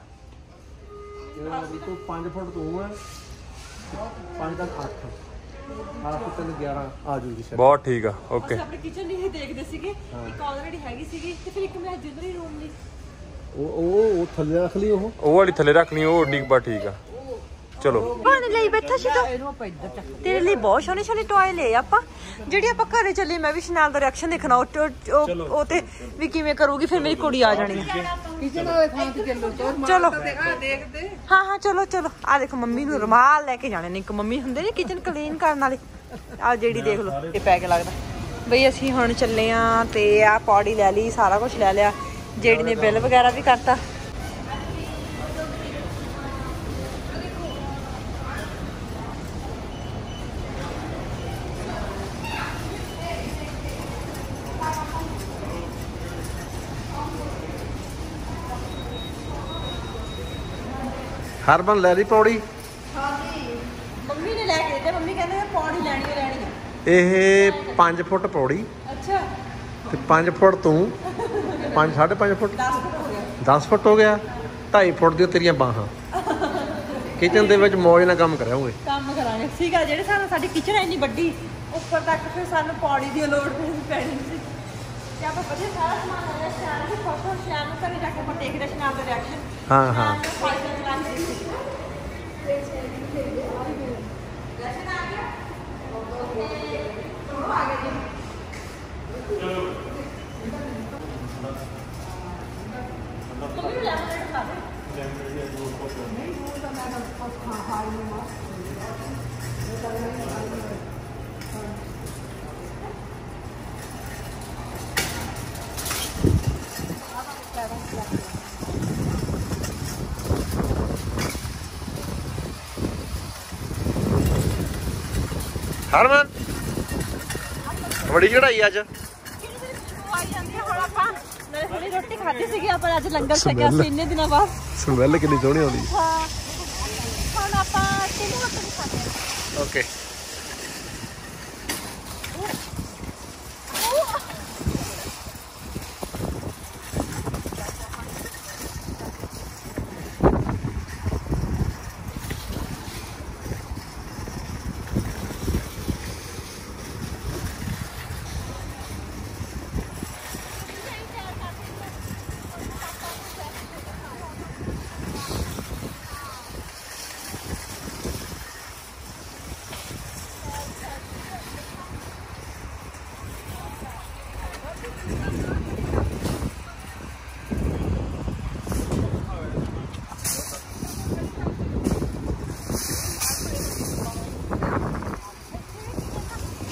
ਤੂੰ ਪੰਜ ਫੁੱਟ ਤੂੰ ਹੈ ਪੰਜ ਤੱਕ ਅੱਠ ਅੱਠ ਤਿੰਨ ਗਿਆਰਾਂ ਆ ਜੂਗੀ ਸ਼ਾਇਦ ਬਹੁਤ ਠੀਕ ਆ ਓਕੇ ਆਪਣੇ ਕਿਚਨ ਦੀ ਦੇਖਦੇ ਸੀਗੇ ਇੱਕ ਆਲਰੇਡੀ ਹੈਗੀ ਸੀਗੀ ਤੇ ਫਿਰ ਇੱਕ ਮੈਂ ਜੁਲਰੀ ਰੂਮ ਲਈ ਉਹ ਉਹ ਉਹ ਥੱਲੇ ਰੱਖ ਲਈ ਉਹ ਉਹ ਵਾਲੀ ਥੱਲੇ ਰੱਖ ਲਈ ਉਹ ਓਡੀ ਬਾ ਠੀਕ ਆ ਚਲੋ ਬਣ ਲਈ ਬੈਠਾ ਸੀ ਤੂੰ ਤੇਰੇ ਲਈ ਬਹੁਤ ਸੋਹਣੇ ਸੋਹਣੇ ਟੌਏ ਲਏ ਆਪਾਂ ਜਿਹੜੀ ਆਪਾਂ ਘਰੇ ਚੱਲੇ ਮੈਂ ਵੀ ਸ਼ਨਾਲ ਦਾ ਰਿਐਕਸ਼ਨ ਦੇਖਣਾ ਉਹ ਉਹ ਤੇ ਵੀ ਕਿਵੇਂ ਕਰੂਗੀ ਫਿਰ ਮੇਰੀ ਕੁੜੀ ਆ ਜਾਣੀ ਕਿਚਨ ਵਾਲੇ ਥਾਂ ਤੇ ਚੱਲੋ ਤੋਰ ਚਲੋ ਮਾਰ ਤੇ ਆ ਦੇਖਦੇ ਹਾਂ ਹਾਂ ਚਲੋ ਚਲੋ ਆ ਦੇਖੋ ਮੰਮੀ ਨੂੰ ਰੁਮਾਲ ਲੈ ਕੇ ਜਾਣੇ ਨੇ ਇੱਕ ਮੰਮੀ ਹੁੰਦੇ ਨੇ ਕਿਚਨ ਕਲੀਨ ਕਰਨ ਵਾਲੇ ਆ ਜਿਹੜੀ ਦੇਖ ਲਓ ਇਹ ਪੈ ਕੇ ਲੱਗਦਾ ਬਈ ਅਸੀਂ ਹੁਣ ਚੱਲੇ ਆ ਤੇ ਆ ਪੌੜੀ ਲੈ ਲਈ ਸਾਰਾ ਕੁਝ ਲੈ ਲਿਆ ਜਿਹੜੀ ਨੇ ਬਿੱਲ ਵਗੈਰਾ ਵੀ ਕਰਤਾ ਹਰਮਨ ਲੈ ਲਈ ਪੌੜੀ ਮੰਮੀ ਨੇ ਲੈ ਕੇ ਦਿੱਤੇ ਮੰਮੀ ਕਹਿੰਦੇ ਪੌੜੀ ਲੈਣੀ ਹੀ ਲੈਣੀ ਆ ਇਹ ਪੰਜ ਫੁੱਟ ਪੌੜੀ ਅੱਛਾ ਤੇ ਪੰਜ ਫੁੱਟ ਤੂੰ ਪੰਜ ਸਾਢੇ ਪੰਜ ਫੁੱਟ ਦਸ ਫੁੱਟ ਹੋ ਗਿਆ ਢਾਈ ਫੁੱਟ ਦੀਆਂ ਤੇਰੀਆਂ ਬਾਹਾਂ ਕਿਚਨ ਦੇ ਵਿੱਚ ਮੌਜ ਨਾਲ ਕੰਮ ਕਰਾਂਗੇ ਕੰਮ ਕਰਾਂਗੇ ਠੀਕ ਆ ਜਿਹੜੇ ਸਾਨੂੰ ਸਾਡੀ ਕਿਚਨ ਹੈ ਇੰਨੀ ਵੱਡੀ ਉੱਪਰ ਤੱਕ ਫਿਰ ਸਾਨੂੰ ਪੌੜੀ ਦੀ ਲੋੜ ਪੈਣੀ ਸੀ ਤੇ ਆਪਾਂ ਵਧੀਆ ਸਾਰਾ ਸਮਾਨ ਆਇਆ ਸ਼ਾਨ ਦੀ ਫੋਟੋ ਸ਼ਾਨ ਨੂੰ ਘਰੇ ਜਾ ਕੇ ਆਪਾਂ ਦੇਖਦੇ ਹਾਂ ਸ਼ਾਨ ਦਾ ਰਿਐਕਸ਼ਨ ਹਾਂ ਹਾਂ ਹਰਮਨ ਬੜੀ ਚੜਾਈ ਅੱਜ ਹੁਣੇ ਰੋਟੀ ਖਾਧੀ ਸੀਗੀ ਆਪਾਂ ਅੱਜ ਲੰਗਰ ਛਕਿਆ ਸੀ ਇੰਨੇ ਦਿਨਾਂ ਬਾਅਦ ਸਮੈਲ ਕਿੰਨੀ ਸੋਹਣੀ ਆਉਂਦੀ ਹਾਂ ਹੁਣ ਆਪਾਂ ਤਿੰਨ ਰੋਟੀ ਖਾਧੀ ਓਕੇ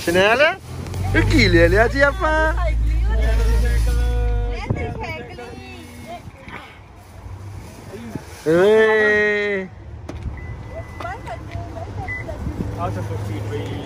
ਸ਼ਨੈਲ ਇਹ ਕੀ ਲੈ ਲਿਆ ਜੀ ਆਪਾਂ ਏ ਆ ਚੱਕੋ ਸੀਟ ਪਈ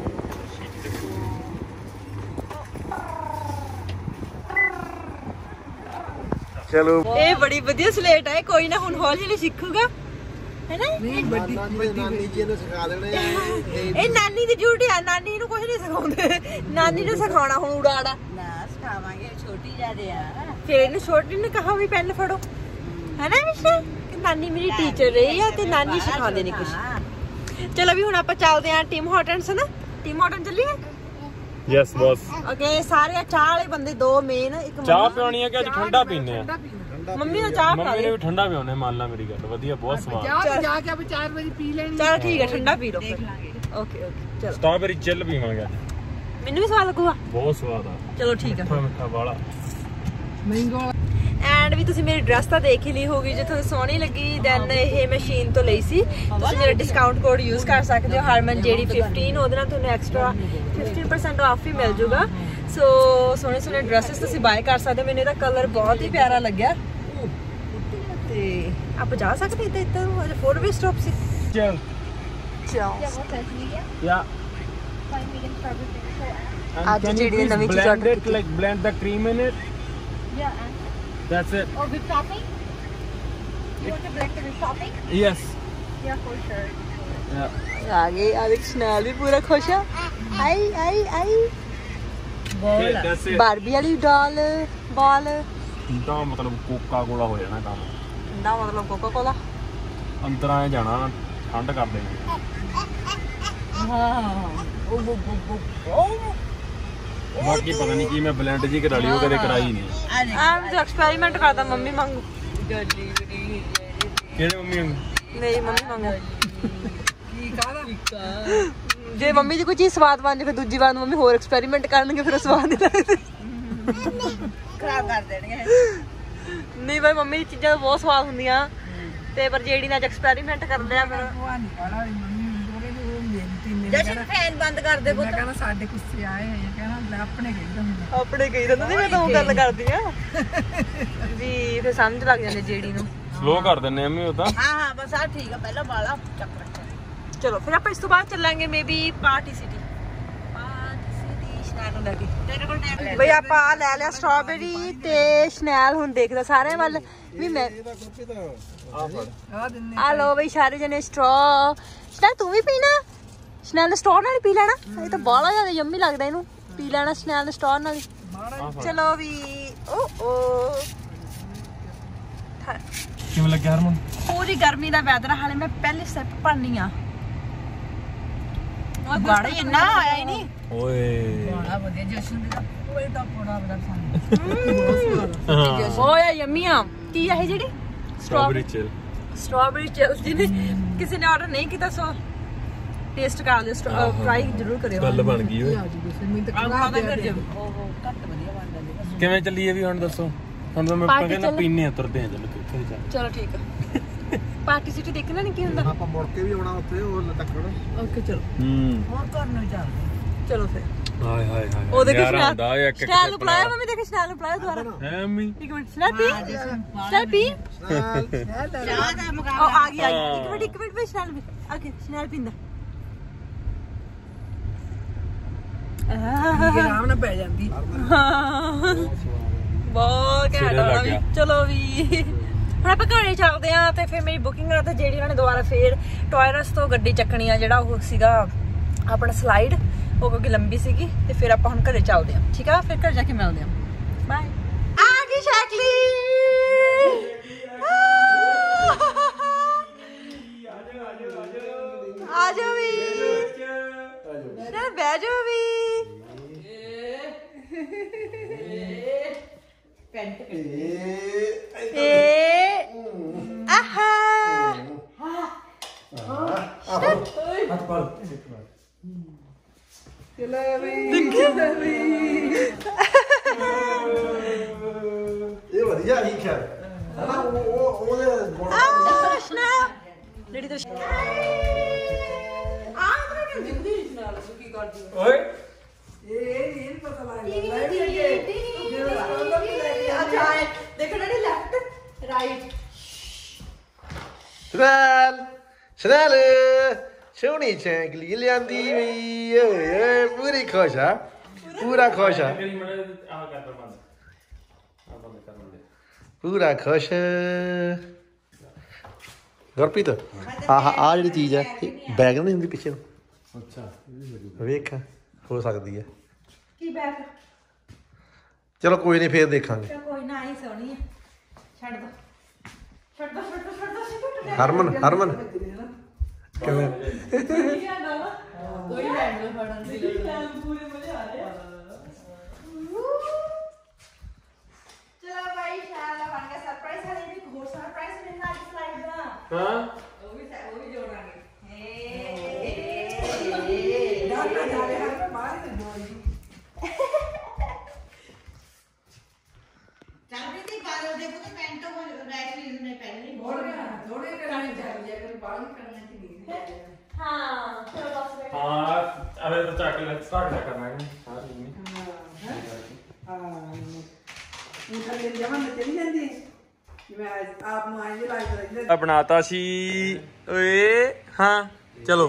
ਚਲੋ ਇਹ ਬੜੀ ਵਧੀਆ ਸਲੇਟ ਹੈ ਕੋਈ ਨਾ ਹੁਣ ਹੌਲੀ ਹੌਲੀ ਸਿੱਖੂਗਾ ਹੈਨਾ ਨਹੀਂ ਵੱਡੀ ਨਾਨੀ ਜੀ ਨੂੰ ਸਿਖਾ ਦੇਣੇ ਇਹ ਨਾਨੀ ਦੀ ਡਿਊਟੀ ਆ ਨਾਨੀ ਨੂੰ ਕੁਝ ਨਹੀਂ ਸਿਖਾਉਂਦੇ ਨਾਨੀ ਨੂੰ ਸਿਖਾਉਣਾ ਹੁਣ ਉਡਾੜਾ ਨਾ ਸਿਖਾਵਾਂਗੇ ਛੋਟੀ ਜਿਆਦੇ ਆ ਫਿਰ ਇਹਨੂੰ ਛੋਟੀ ਨੇ ਕਹਾ ਵੀ ਪੈਨ ਫੜੋ ਹੈਨਾ ਵਿਸ਼ਾ ਕਿ ਨਾਨੀ ਮੇਰੀ ਟੀਚਰ ਰਹੀ ਆ ਤੇ ਨਾਨੀ ਸਿਖਾਉਂਦੇ ਨੇ ਕੁਝ ਚਲੋ ਵੀ ਹੁਣ ਆਪਾਂ ਚੱਲਦੇ ਆ ਟੀਮ ਹਾਰਟਨਸ ਨਾ ਟੀਮ ਹਾਰਟਨ ਚੱਲੀਏ ਯੈਸ ਬॉस ਓਕੇ ਸਾਰੇ ਚਾਹ ਵਾਲੇ ਬੰਦੇ ਦੋ ਮੇਨ ਇੱਕ ਚਾਹ ਪਿਉਣੀ ਹੈ ਕਿ ਅੱਜ ਠੰਡਾ ਪੀਨੇ ਆ ਮੰਮੀ ਨੂੰ ਚਾਹ ਪਾ ਮੰਮੀ ਦੇ ਨੇ ਵੀ ਠੰਡਾ ਪਿਉਣੇ ਮੰਨ ਲਾ ਮੇਰੀ ਗੱਲ ਵਧੀਆ ਬਹੁਤ ਸਵਾਦ ਜਾ ਜਾ ਕੇ ਆਪਾਂ ਚਾਰ ਵਜੇ ਪੀ ਲੈਣੀ ਚਲ ਠੀਕ ਹੈ ਠੰਡਾ ਪੀ ਲਓ ਫਿਰ ਓਕੇ ਓਕੇ ਚਲੋ ਸਟ੍ਰਾਬੇਰੀ ਚਿੱਲ ਪੀਵਾਂਗੇ ਅੱਜ ਮੈਨੂੰ ਵੀ ਸਵਾਦ ਲੱਗੂਗਾ ਬਹੁਤ ਸਵਾਦ ਆ ਚਲੋ ਠੀਕ ਹੈ ਮਿੱਠਾ ਮਿੱਠਾ ਵਾਲਾ ਮੈਂਗੋ ਐਂਡ ਵੀ ਤੁਸੀਂ ਮੇਰੀ ਡਰੈਸ ਤਾਂ ਦੇਖ ਹੀ ਲਈ ਹੋਗੀ ਜੇ ਤੁਹਾਨੂੰ ਸੋਹਣੀ ਲੱਗੀ ਦੈਨ ਇਹ ਮਸ਼ੀਨ ਤੋਂ ਲਈ ਸੀ ਤੁਸੀਂ ਮੇਰਾ ਡਿਸਕਾਊਂਟ ਕੋਡ ਯੂਜ਼ ਕਰ ਸਕਦੇ ਹੋ ਹਰਮਨ ਜੇਡੀ ਫਿਫਟੀਨ ਉਹਦੇ ਨਾਲ ਤੁਹਾਨੂੰ ਐਕਸਟਰਾ ਫਿਫਟੀਨ ਪਰਸੈਂਟ ਆਫ ਵੀ ਮਿਲ ਜਾਊਗਾ ਸੋ ਸੋਹਣੇ ਸੋਹਣੇ ਡਰੈਸਸ ਤੁਸੀਂ ਬਾਏ ਕਰ ਸਕਦੇ ਹੋ ਮੈਨੂੰ ਇਹਦਾ ਕਲਰ ਬਹੁਤ ਹੀ ਪਿਆਰਾ ਲੱਗਿਆ ਤੇ ਆਪਾਂ ਜਾ ਸਕਦੇ ਇੱਦਾਂ ਇੱਦਾਂ ਅਜੇ ਫੋਰ ਵੀ ਸਟਾਪ ਸੀ ਚਲ ਚਲੋ ਯਾ ਅੱਜ ਜਿਹੜੀ ਇਹ ਨਵੀਂ ਚੀਜ਼ ਆਰਡਰ ਕੀਤੀ ਲਾਈਕ ਬਲੈਂਡ ਦਾ cream in it Yeah, and that's it or whipped topping? You want to blend the whipped topping? Yes Yeah, for sure. ਯਾ ਆ ਗਏ ਅਲੈਕਸ ਨਾਲ ਵੀ ਪੂਰਾ ਖੁਸ਼ ਆ ਆਈ ਆਈ ਆਈ ਓਕੇ ਦੈਟਸ ਇਟ ਬਾਰਬੀ ਵਾਲੀ ਡਾਲ ਬਾਲ ਤਾਂ ਮਤਲਬ ਕੋਕਾ ਕੋਲਾ ਹੋ ਜਾਣਾ ਕੰਮ ਠੰਡਾ ਮਤਲਬ ਕੋਕਾ ਕੋਲਾ ਅੰਦਰ ਆਏ ਜਾਣਾ ਠੰਡ ਕਰ ਦੇਣੀ ਬਾਕੀ ਪਤਾ ਨਹੀਂ ਕੀ ਮੈਂ ਬਲੈਂਡ ਜੀ ਕਰਾ ਲਈ ਉਹ ਕਦੇ ਕਰਾਈ ਨਹੀਂ ਆਮ ਜੋ ਐਕਸਪੈਰੀਮੈਂਟ ਕਰਦਾ ਮੰਮੀ ਮੰਗੂ ਕਿਹੜੇ ਮੰਮੀ ਵਾਂਗੂ? ਮੇਰੀ ਮੰਮੀ ਮੰਗੂ ਕੀ ਕਾਹਦਾ ਜੇ ਮੰਮੀ ਦੀ ਕੋਈ ਚੀਜ਼ ਸਵਾਦ ਬਣ ਜੇ ਫਿਰ ਦੂਜੀ ਵਾਰ ਮੰਮੀ ਹੋਰ ਐਕਸਪੈਰੀਮੈਂਟ ਕਰਨਗੇ ਫਿਰ ਉਹ ਸਵਾਦ ਨਹੀਂ ਲੱਗਦੀ ਖਰਾਬ ਕਰ ਦੇਣਗੇ ਨਹੀਂ ਬਈ ਮੰਮੀ ਦੀ ਚੀਜ਼ਾਂ ਬਹੁਤ ਸਵਾਦ ਹੁੰਦੀਆਂ ਤੇ ਪਰ ਜਿਹੜੀ ਨਾਲ ਐਕਸਪੈਰੀਮੈਂਟ ਕਰਦੇ ਆ ਫਿਰ ਉਹ ਨਹੀਂ ਕਾਲਾ ਮੰਮੀ ਉਹਦੇ ਨੂੰ ਉਹ ਮਿਹਨਤੀ ਨੇ ਜਸ਼ਨ ਫੈਨ ਬੰਦ ਕਰ ਦੇ ਮੈਂ ਪੁੱਤ ਕਹਿੰਦਾ ਸਾਡੇ ਗੁੱਸੇ ਆਏ ਹੋਏ ਆ ਕਹਿੰਦਾ ਲੈ ਆਪਣੇ ਕਹਿੰਦਾ ਹੁੰਦਾ ਆਪਣੇ ਕਹੀ ਦਿੰਦਾ ਨਹੀਂ ਮੈਂ ਤਾਂ ਉਹ ਗੱਲ ਕਰਦੀ ਆ ਵੀ ਫਿਰ ਸਮਝ ਲੱਗ ਜਾਂਦੇ ਜਿਹੜੀ ਨੂੰ ਸਲੋ ਕਰ ਦਿੰਨੇ ਅੰਮੀ ਉਹ ਤਾਂ ਹਾਂ ਹਾਂ ਬਸ ਆ ਠੀਕ ਆ ਪਹਿਲਾਂ ਬਾਲਾ ਚੱਕ ਰੱਖਿਆ ਚਲੋ ਫਿਰ ਆਪਾਂ ਇਸ ਤੋਂ ਬਾਅਦ ਚੱਲਾਂਗੇ maybe party city party city ਸ਼ਨਾਲ ਨੂੰ ਲੈ ਕੇ ਤੇਰੇ ਕੋਲ ਟਾਈਮ ਬਈ ਆਪਾਂ ਆਹ ਲੈ ਲਿਆ ਸਟ੍ਰਾਬੇਰੀ ਤੇ ਸ਼ਨੈਲ ਹੁਣ ਦੇਖਦਾ ਸਾਰਿਆਂ ਵੱਲ ਵੀ ਮੈਂ ਆ ਫੜ ਆ ਦਿੰਨੇ ਆ ਲੋ ਬਈ ਸਾਰੇ ਜਣੇ ਸਟ੍ਰਾ ਸ਼ਨੈਲ ਤੂੰ ਵੀ ਪੀਣਾ ਸ਼ਨੈਲ ਨੇ ਸਟ੍ਰਾ ਨਾਲ ਹੀ ਪੀ ਲੈਣਾ ਇਹ ਤਾਂ ਬਾਹਲਾ ਜ਼ਿਆਦਾ ਯੰਮੀ ਲੱਗਦਾ ਇਹਨੂੰ ਪੀ ਲੈਣਾ ਸ਼ਨੈਲ ਨੇ ਸਟ੍ਰਾ ਨਾਲ ਹੀ ਚਲੋ ਵੀ ਓ ਓ ਕਿਵੇਂ ਲੱਗਿਆ ਹਰਮਨ ਪੂਰੀ ਗਰਮੀ ਦਾ ਵੈਦਰ ਹਾਲੇ ਮੈਂ ਪਹਿਲੇ ਸਟੈਪ ਭਰਨੀ ਆ ਉਹ ਗਾੜਾ ਹੀ ਇੰਨਾ ਆਇਆ ਹੀ ਨਹੀਂ ਓਏ ਬੜਾ ਵਧੀਆ ਜਸ਼ਨ ਦਾ ਕੋਈ ਤਾਂ ਪੋੜਾ ਬੜਾ ਸਾਨੂੰ ਓਏ ਯੰਮੀ ਆ ਕੀ ਆ ਇਹ ਜਿਹੜੀ ਸਟ੍ਰਾਬੇਰੀ ਚਿੱਲ ਸਟ੍ਰਾਬੇਰੀ ਚਿਲਸ ਜਿਹਨੇ ਕਿਸੇ ਨੇ ਆਰਡਰ ਨਹੀਂ ਕੀਤਾ ਸੋ ਟੇਸਟ ਕਰ ਲਿਓ ਟਰਾਈ ਜ਼ਰੂਰ ਕਰਿਓ ਗੱਲ ਬਣ ਗਈ ਓਏ ਮੈਨੂੰ ਤਾਂ ਖਰਾਬ ਦੇ ਕਰ ਓਹੋ ਘੱਟ ਵਧੀਆ ਬਣ ਜਾਂਦੇ ਕਿਵੇਂ ਚੱਲੀ ਇਹ ਵੀ ਹੁਣ ਦੱਸੋ ਹੁਣ ਤਾਂ ਮੈਂ ਕਹਿੰਦਾ ਪੀਨੇ ਤੁਰਦੇ ਆ ਚੱਲ ਕਿੱਥੇ ਜਾ ਚਲੋ ਠੀਕ ਆ ਪਾਰਟੀ ਸਿਟੀ ਦੇਖਣਾ ਨਹੀਂ ਕੀ ਹੁੰਦਾ ਆਪਾਂ ਮੁੜ ਕੇ ਵੀ ਆਉਣਾ ਉੱਥੇ ਉਹ ਲੱਕੜ ਓਕੇ ਚਲੋ ਹੂੰ ਹੋਰ ਘਰ ਨੂੰ ਚੱਲਦੇ ਚਲੋ ਫਿਰ ਹਾਏ ਹਾਏ ਹਾਏ ਉਹ ਦੇਖੋ ਯਾਰ ਹੁੰਦਾ ਇੱਕ ਇੱਕ ਸ਼ਨੈਲ ਨੂੰ ਬੁਲਾਇਆ ਮੰਮੀ ਦੇਖੋ ਸ਼ਨੈਲ ਨੂੰ ਬੁਲਾਇਆ ਦੁਬਾਰਾ ਹੈ ਅੰਮੀ ਇੱਕ ਮਿੰਟ ਸ਼ਨੈਲ ਪੀ ਸ਼ਨੈਲ ਪੀ ਚਾਹ ਦਾ ਮਗਾ ਉਹ ਆ ਗਈ ਆ ਗਈ ਇੱਕ ਮਿੰਟ ਇੱਕ ਮਿੰਟ ਵੇ ਸ਼ਨੈਲ ਵੀ ਓਕੇ ਸ਼ਨੈਲ ਪੀਂਦਾ ਆਰਾਮ ਨਾਲ ਪੈ ਜਾਂਦੀ ਬਹੁਤ ਸਿਰੇ ਘੈਂਟ ਲੱਗ ਆ ਵੀ ਗਿਆ। ਚਲੋ ਵੀ ਹੁਣ ਆਪਾਂ ਘਰੇ ਚੱਲਦੇ ਆ ਤੇ ਫਿਰ ਮੇਰੀ ਬੁਕਿੰਗ ਕਰਾ ਤੇ ਜਿਹੜੀ ਉਹਨਾਂ ਨੇ ਦੁਬਾਰਾ ਫੇਰ ਟੋਇਰਸ ਤੋਂ ਗੱਡੀ ਚੱਕਣੀ ਆ ਜਿਹੜਾ ਉਹ ਸੀਗਾ ਆਪਣਾ ਸਲਾਈਡ ਉਹ ਕਿਉਂਕਿ ਲੰਬੀ ਸੀਗੀ ਤੇ ਫਿਰ ਆਪਾਂ ਹੁਣ ਘਰੇ ਚੱਲਦੇ ਆ ਠੀਕ ਆ ਫਿਰ ਘਰ ਜਾ ਕੇ ਮਿਲਦੇ ਆ ਬਾਏ ਆ ਗਈ ਸ਼ੈਕਲੀ ਆ ਜਾ ਵੀ ਨਾ ਬਹਿ ਜਾ ਵੀ ਏ ਆਹਾ ਇਹ ਵਧੀਆ ਹੀ ਖੈਰ ਹਨਾ ਉਹ ਉਹ ਉਹਦੇ ਗੁਣ ਆ ਸ਼ਨਾ ਜਿਹੜੀ ਤੇ ਆ ਇਤਨਾ ਕਿ ਜਿੰਦੀ ਨਾਲ ਕੀ ਕਰਦੀ ਓਏ अच्छा देखना नहीं लेफ्ट राइट ਸ਼ਨੈਲ ਸ਼ਨੈਲ ਸੋਹਣੀ ਚੈਂਕਲੀ ਲਿਆਂਦੀ ਵੀ ਓਏ ਪੂਰੀ ਖੁਸ਼ ਆ ਪੂਰਾ ਖੁਸ਼ ਆ ਆਹ ਕਰ ਬੰਦ ਆਹ ਬੰਦ ਕਰ ਬੰਦ ਪੂਰਾ ਖੁਸ਼ ਗੁਰਪ੍ਰੀਤ ਆਹ ਆ ਜਿਹੜੀ ਚੀਜ਼ ਹੈ ਬੈਗ ਨਹੀਂ ਹੁੰਦੀ ਪਿੱਛੇ ਨੂੰ ਅੱਛਾ ਵੇਖ ਹੋ ਸਕਦੀ ਹੈ ਕੀ ਬੈਕ ਚਲੋ ਕੋਈ ਨਹੀਂ ਫੇਰ ਦੇਖਾਂਗੇ ਕੋਈ ਨਾ ਹੀ ਸੋਹਣੀ ਹੈ ਛੱਡ ਦੋ ਛੱਡ ਦੋ ਛੱਡ ਦੋ ਛੱਡ ਦੋ ਹਰਮਨ ਹਰਮਨ ਕਿਵੇਂ ਕੋਈ ਲੈਣ ਲੋ ਫੜਨ ਦੀ ਪੂਰੇ ਮਜ਼ੇ ਆ ਰਹੇ ਆ ਚਲੋ ਭਾਈ ਸ਼ਾਲਾ ਬਣ ਗਿਆ ਸਰਪ੍ਰਾਈਜ਼ ਹੈ ਇੱਕ ਹੋਰ ਸਰਪ੍ਰਾਈਜ਼ ਮਿਲਣਾ ਅੱਜ ਸਲਾਈਡ ਦਾ ਹਾਂ ਉਹ ਵੀ ਉਹ ਵੀ ਜੋੜਾਂਗੇ ਏ ਨਾ ਨਾ ਜਾ ਰਿਹਾ ਹੈ ਮਾਰ ਦੇ ਦੋਈ ਚਾਹਦੇ ਤੇ ਗੱਲ ਦੇਖੋ ਤੇ ਪੈਂਟ ਹੋ ਰੈਕ ਰੀਜ਼ ਨੇ ਪਹਿਲੇ ਥੋੜੇ ਥੋੜੇ ਕਰਨੇ ਚਾਹੀਦੇ ਅਗਰ ਬਾਲ ਕਰਨਾ ਚਾਹੀਏ ਹਾਂ ਚਲੋ ਬਸ ਬੈਠ ਹਾਂ ਅਬੇ ਤਾਂ ਚੱਕ ਲੈ ਸਟਾਰਟ ਕਰਨਾ ਹੈ ਹਾਂ ਨਹੀਂ ਹਾਂ ਉਹ ਥੱਲੇ ਜਮਨ ਤੇ ਨਹੀਂ ਜਾਂਦੀ ਮੈਂ ਆਪ ਨੂੰ ਆਏ ਲਾਈਕ ਰਹਿੰਦੇ ਆ ਬਣਾਤਾ ਸੀ ਓਏ ਹਾਂ ਚਲੋ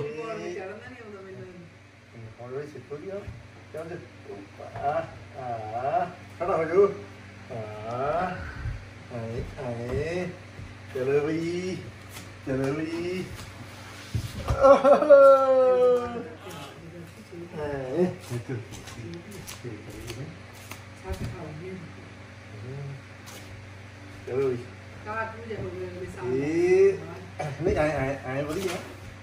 ਹੌਲੀ ਸਿੱਖੋ ਜੀ ਚੱਲ ਆ ਆ ਖੜਾ ਹੋ ਜਾਓ ਆ ਆਏ ਆਏ ਚਲੋ ਬਈ ਚਲੋ ਬਈ ਆਏ ਚਲੋ ਬਈ ਕਾ ਪੂਜੇ ਹੋ ਗਏ ਮਿਸਾਲ ਇਹ ਨਹੀਂ ਆਏ ਆਏ ਆਏ ਵਧੀਆ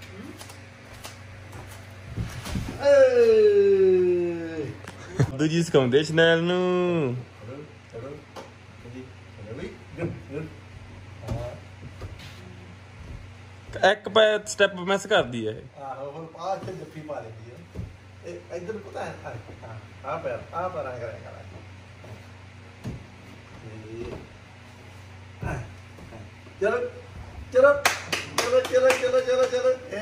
ਏ ਦੂਜੀ ਸਿਖਾਉਂਦੇ ਚੈਨਲ ਨੂੰ ਚਲੋ ਚਲੋ ਜੀ ਚਲੋ ਬਈ ਗੁੱਡ ਗੁੱਡ ਇੱਕ ਪੈ ਸਟੈਪ ਮਿਸ ਕਰਦੀ ਹੈ ਇਹ ਆਹੋ ਹੁਣ ਆਹ ਤੇ ਜੱਫੀ ਪਾ ਲੈਂਦੀ ਹੈ ਇਹ ਇੱਧਰ ਪਤਾ ਹੈ ਆ ਆ ਪੈਰ ਆ ਪੈਰ ਆ ਕਰਿਆ ਕਰ ਚਲੋ ਚਲੋ ਚਲੋ ਚਲੋ ਚਲੋ ਚਲੋ ਚਲੋ ਏ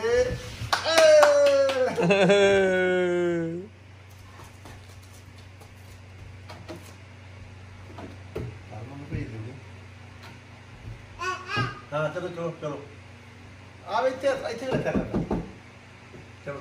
ਹਾਂ ਚਲੋ ਚਲੋ ਚਲੋ ਆ ਇੱਥੇ ਇੱਥੇ ਰੱਖਿਆ ਕਰ ਚਲੋ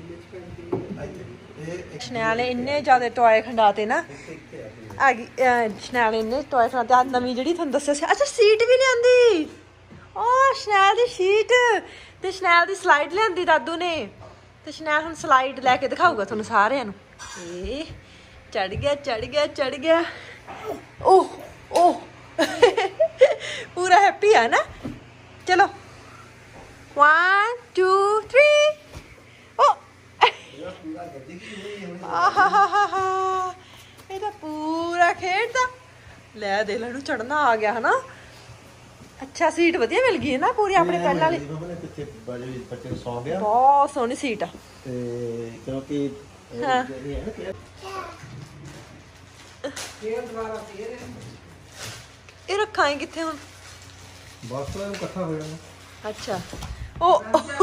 ਇਹ ਸ਼ਨੈਲ ਇੰਨੇ ਜ਼ਿਆਦਾ ਟੌਏ ਖੰਡਾਤੇ ਨਾ ਆ ਗਈ ਸ਼ਨੈਲ ਇੰਨੇ ਟੌਏ ਖੰਡਾਤੇ ਆ ਨਵੀਂ ਜਿਹੜੀ ਤੁਹਾਨੂੰ ਦੱਸਿਆ ਸੀ ਅੱਛਾ ਸੀਟ ਵੀ ਲਿਆਂਦੀ ਓ ਸ਼ਨੈਲ ਦੀ ਸੀਟ ਤੇ ਸ਼ਨੈਲ ਦੀ ਸਲਾਈਡ ਲਿਆਂਦੀ ਦਾਦੂ ਨੇ ਤੇ ਸ਼ਨੈਲ ਹੁਣ ਸਲਾਈਡ ਲੈ ਕੇ ਦਿਖਾਊਗਾ ਤੁਹਾਨੂੰ ਸਾਰਿਆਂ ਨੂੰ ਏ ਚੜ ਗਿਆ ਚੜ ਗਿਆ ਚੜ ਗਿਆ ਓਹ ਓਹ ਪੂਰਾ ਹੈਪੀ ਹੈ ਨਾ ਚਲੋ one two three ਓ ਆਹਾਹਾਹਾ ਇਹ ਤਾਂ ਪੂਰਾ ਖੇਡਦਾ ਲੈ ਦੇ ਲੈ ਨੂੰ ਚੜਨਾ ਆ ਗਿਆ ਹਨਾ ਅੱਛਾ ਸੀਟ ਵਧੀਆ ਮਿਲ ਗਈ ਹੈ ਨਾ ਪੂਰੀ ਆਪਣੇ ਪਹਿਲਾਂ ਵਾਲੀ ਪਿੱਛੇ ਬੱਚੇ ਨੂੰ ਸੌਂ ਗਿਆ ਬਹੁਤ ਸੋਹਣੀ ਸੀਟ ਆ ਤੇ ਕਿਉਂਕਿ ਹਾਂ ਫੇਰ ਦੁਬਾਰਾ ਫੇਰ ਇਹ ਰੱਖਾਂਗੇ ਕਿੱਥੇ ਹੁਣ ਬਸ ਤੋਂ ਇਕੱਠਾ ਹੋ ਜਾਣਾ ਅੱਛਾ ਉਹ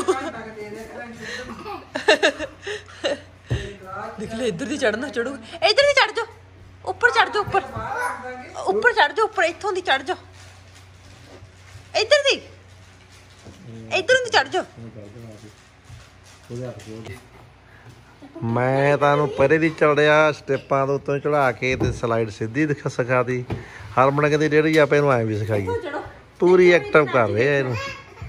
ਦੇਖ ਲੈ ਇੱਧਰ ਦੀ ਚੜਨਾ ਚੜੂ ਇੱਧਰ ਦੀ ਚੜ ਜਾ ਉੱਪਰ ਚੜ ਜਾ ਉੱਪਰ ਉੱਪਰ ਚੜ ਜਾ ਉੱਪਰ ਇੱਥੋਂ ਦੀ ਚੜ ਜਾ ਇੱਧਰ ਦੀ ਇੱਧਰ ਦੀ ਚੜ ਜਾ ਮੈਂ ਤੁਹਾਨੂੰ ਪਰੇ ਦੀ ਚੜਿਆ ਸਟੈਪਾਂ ਦੇ ਉੱਤੋਂ ਚੜਾ ਕੇ ਤੇ ਸਲਾਈਡ ਸਿੱਧੀ ਦਿਖਾ ਸਿਖਾਤੀ ਹਰਮਨ ਕਹਿੰਦੀ ਡੇਢੀ ਆਪਾਂ ਇਹਨੂੰ ਐਂ ਵੀ ਸਿਖਾਈਏ ਪੂਰੀ ਐਕਟਿਵ ਕਰ ਰਹੇ ਆ ਇਹਨੂੰ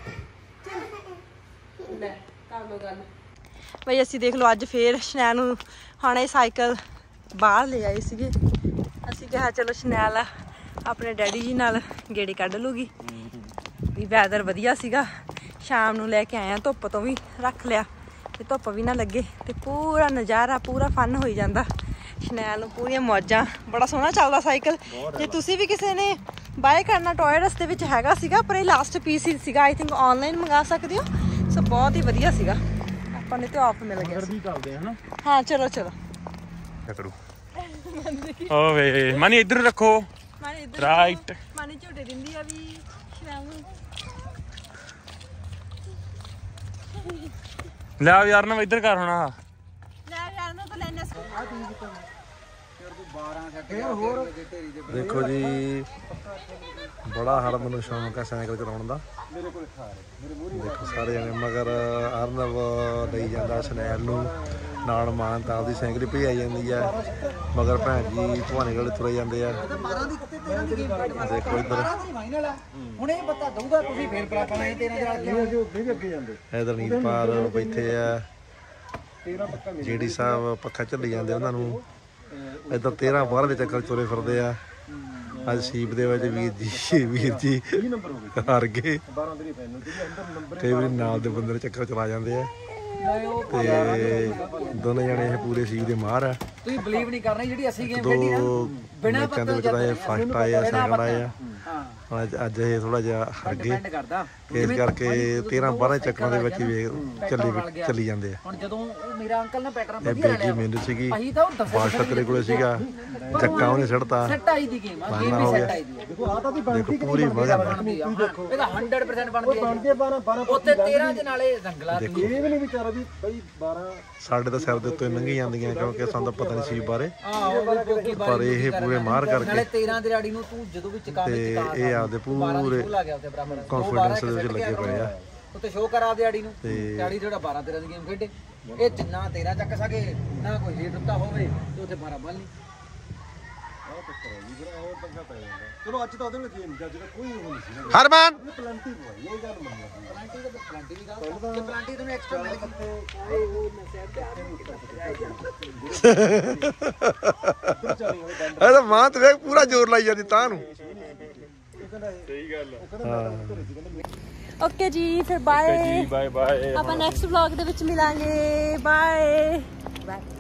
ਬਈ ਅਸੀਂ ਦੇਖ ਲਓ ਅੱਜ ਫੇਰ ਸ਼ਨੈਲ ਨੂੰ ਹੁਣ ਇਹ ਸਾਈਕਲ ਬਾਹਰ ਲੈ ਆਏ ਸੀਗੇ ਅਸੀਂ ਕਿਹਾ ਚਲੋ ਸ਼ਨੈਲ ਆਪਣੇ ਡੈਡੀ ਜੀ ਨਾਲ ਗੇੜੇ ਕੱਢ ਲੂਗੀ ਵੀ ਵੈਦਰ ਵਧੀਆ ਸੀਗਾ ਸ਼ਾਮ ਨੂੰ ਲੈ ਕੇ ਆਏ ਆ ਧੁੱਪ ਤੋਂ ਵੀ ਰੱਖ ਲਿਆ ਤੇ ਧੁੱਪ ਵੀ ਨਾ ਲੱਗੇ ਤੇ ਪੂਰਾ ਨਜ਼ਾਰਾ ਪੂਰਾ ਫਨ ਹੋਈ ਜਾਂਦਾ ਸ਼ਨੈਲ ਨੂੰ ਪੂਰੀਆਂ ਮੌਜਾਂ ਬੜਾ ਸੋਹਣਾ ਚੱਲਦਾ ਸਾਈਕਲ ਜੇ ਤੁਸੀਂ ਵੀ ਕਿਸੇ ਨੇ ਬਾਏ ਕਰਨਾ ਟੋਏ ਰਸਤੇ ਵਿੱਚ ਹੈਗਾ ਸੀਗਾ ਪਰ ਇਹ ਲਾਸਟ ਪੀਸ ਹੀ ਸੀਗਾ ਆਈ ਥਿੰਕ ਆਨਲਾਈਨ ਮੰਗਾ ਸਕਦੇ ਹੋ ਸੋ ਬਹੁਤ ਹੀ ਵਧੀਆ ਸੀਗਾ ਆਪਾਂ ਨੇ ਤੇ ਆਫ ਮਿਲ ਗਿਆ ਸੀ ਚੱਲਦੇ ਹਨਾ ਹਾਂ ਚਲੋ ਚਲੋ ਕਰੂ ਓਏ ਮਨੀ ਇੱਧਰ ਰੱਖੋ ਮਾਨੀ ਇੱਧਰ ਰਾਈਟ ਮਾਨੀ ਝੂਟੇ ਦਿੰਦੀ ਆ ਵੀ ਸ਼ਨੈਲ ਨੂੰ ਲੈ ਯਾਰ ਨਾ ਇੱਧਰ ਕਰ ਹੋਣਾ ਲੈ ਯਾਰ ਨੂੰ ਤਾਂ ਲੈਣੇ ਦੇਖੋ ਜੀ ਬੜਾ ਹਰ ਮੈਨੂੰ ਸ਼ੌਂਕ ਹੈ ਸਾਈਕਲ ਚਲਾਉਣ ਦਾ। ਦੇਖੋ ਸਾਰੇ ਜਣੇ ਮਗਰ ਅਰਨਵ ਲਈ ਜਾਂਦਾ ਸਨੈਲ ਨੂੰ ਨਾਲ ਮਾਨ ਤਾਂ ਆਪਦੀ ਸਾਈਕਲ ਭਜਾਈ ਜਾਂਦੀ ਆ ਮਗਰ ਭੈਣ ਜੀ ਭਵਾਨੀ ਵਾਲੇ ਤੁਰੇ ਜਾਂਦੇ ਆ। ਦੇਖੋ ਇੱਧਰ ਹੁਣ ਇਹ ਪਤਾ ਦਊਗਾ ਤੁਸੀਂ ਫੇਰ ਪ੍ਰਾਪਤ ਆਏ ਤੇਰਾਂ ਦੇ ਨਾਲ ਜੋ ਨਹੀਂ ਅੱਗੇ ਜਾਂਦੇ। ਇਧਰ ਨੀਲਪਾਲ ਬੈਠੇ ਆ ਜੀਡੀ ਸਾਹਿਬ ਪੱਖਾ ਝੱਲੀ ਜਾਂਦੇ ਉਹਨਾਂ ਨੂੰ। ਇੱਧਰ ਤੇਰਾਂ ਬਾਰਾਂ ਦੇ ਚੱਕਰ ਤੁਰੇ ਫਿਰਦੇ ਆ। ਅੱਜ ਸੀਪ ਦੇ ਵਿੱਚ ਵੀਰ ਜੀ ਵੀਰ ਜੀ ਹਾਰ ਗਏ। ਕਈ ਵਾਰੀ ਨਾਲ ਦੇ ਬੰਦੇ ਦੇ ਚੱਕਰ ਚਲਾ ਜਾਂਦੇ ਆ ਤੇ ਦੋਨੇ ਜਣੇ ਇਹ ਪੂਰੇ ਸੀਪ ਦੇ ਮਾਰ ਆ। ਤੁਸੀਂ ਬਲੀਵ ਨਹੀਂ ਕਰਨਾ ਜਿਹੜੀ ਅਸੀਂ ਗੇਮ ਦੋ ਖੇਡੀ ਨਾ ਬਿਨਾਂ ਮੈਚਾਂ ਦੇ ਵਿੱਚ ਤਾਂ ਇਹ ਫਸਟ ਆਏ ਆ ਸੈਕਿੰਡ ਆਏ ਆ। ਅੱਜ ਅੱਜ ਇਹ ਥੋੜਾ ਜਿਹਾ ਹਰ ਗਏ ਇਸ ਕਰਕੇ ਤੇਰਾਂ ਬਾਰਾਂ ਚੱਕਰਾਂ ਦੇ ਵਿੱਚ ਹੀ ਚੱਲੀ ਚੱਲੀ ਜਾਂਦੇ ਆ। ਹੁਣ ਜਦੋਂ ਉਹ ਮੇਰਾ ਅੰਕਲ ਨਾ ਪੈਟਰਨ ਇਹ ਬੇਟੀ ਮੈਨੂੰ ਸੀਗੀ ਬਾਦਸ਼ਾਹ ਤੇਰੇ ਕੋਲੇ ਸੀਗਾ ਚੱਕਾ ਉਹਨੇ ਛੱਡਤਾ ਸੈੱਟ ਆਈ ਦੀ ਗੇਮ ਆ ਗੇਮ ਵੀ ਸੈੱਟ ਆਈ ਦੀ ਦੇਖੋ ਆ ਤਾਂ ਵੀ ਦੇਖੋ ਪੂਰੀ ਮਜ਼ਾ ਬਣਦੀ ਆ ਇਹਦਾ ਹੰਡਰਡ ਪਰਸੈਂਟ ਬਣਦੀ ਆ ਬਣਦੀ ਬਾਰਾਂ ਬਾਰਾਂ ਉੱਤੇ ਤੇਰਾਂ ਦੇ ਨਾਲੇ ਰੰਗਲਾ ਦੇਖੋ ਇਹ ਵੀ ਨਹੀਂ ਵਿਚਾਰਾ ਵੀ ਬਈ ਬਾਰਾਂ ਸਾਡੇ ਤਾਂ ਸਿਰ ਦੇ ਉੱਤੇ ਲੰਘੀ ਜਾਂਦੀਆਂ ਕਿਉਂਕਿ ਸਾਨੂੰ ਤਾਂ ਪਤਾ ਨਹੀਂ ਸੀ ਬਾਰੇ ਆਹ ਪਰ ਇਹ ਪੂਰੇ ਮਾਰ ਨਾਲੇ ਕਰਕੇ ਤੇਰਾਂ ਦੇ ਰਾੜੀ ਨੂੰ ਤੂੰ ਜਦੋਂ ਵੀ ਚਕਾ ਤੇ ਇਹ ਆਪਦੇ ਪੂਰੇ ਕੌਨਫੀਡੈਂਸ ਦੇ ਵਿੱਚ ਲੱਗੇ ਪਏ ਆ। ਉੱਤੇ ਸ਼ੋਅ ਕਰਾ ਆਪਦੇ ਆੜੀ ਨੂੰ ਤੇ ਆੜੀ ਜਿਹੜਾ ਬਾਰਾਂ ਤੇਰਾਂ ਦੀ ਗੇਮ ਖੇਡੇ ਇਹ ਜਿੰਨਾ ਤੇਰਾਂ ਚੱਕ ਸਕੇ ਨਾ ਕੋਈ ਹੀਟ ਉੱਤਾ ਹੋਵੇ ਤੇ ਉੱਥੇ ਬਾਰਾਂ ਬਲ ਨਹੀਂ। ਚਲੋ ਅੱਜ ਤਾਂ ਉਹਦੇ ਨਾਲ ਗੇਮ ਜੱਜ ਦਾ ਕੋਈ ਉਹ ਨਹੀਂ ਸੀ। ਹਰਮਨ ਪਲੰਟੀ ਪਵਾਈ ਇਹ ਗੱਲ ਮੰਨ ਲਾ। ਪਲਾਂਟੀ ਦਾ ਪਲਾਂਟੀ ਦੀ ਗੱਲ ਤੇ ਪਲਾਂਟੀ ਤੁਹਾਨੂੰ ਐਕਸਟਰਾ ਮਿਲ ਇਹਦਾ ਮਾਂ ਤੇ ਵੇਖ ਪੂਰਾ ਜ਼ੋਰ ਲਾਈ ਜਾਂਦੀ ਤਾਂ ਨੂੰ। ਸਹੀ ਗੱਲ ਓਕੇ ਜੀ ਫਿਰ ਬਾਏ ਬਾਏ ਬਾਏ ਆਪਾਂ ਨੈਕਸਟ ਵਲੌਗ ਦੇ ਵਿੱਚ ਮਿਲਾਂਗੇ ਬਾਏ ਬਾਏ।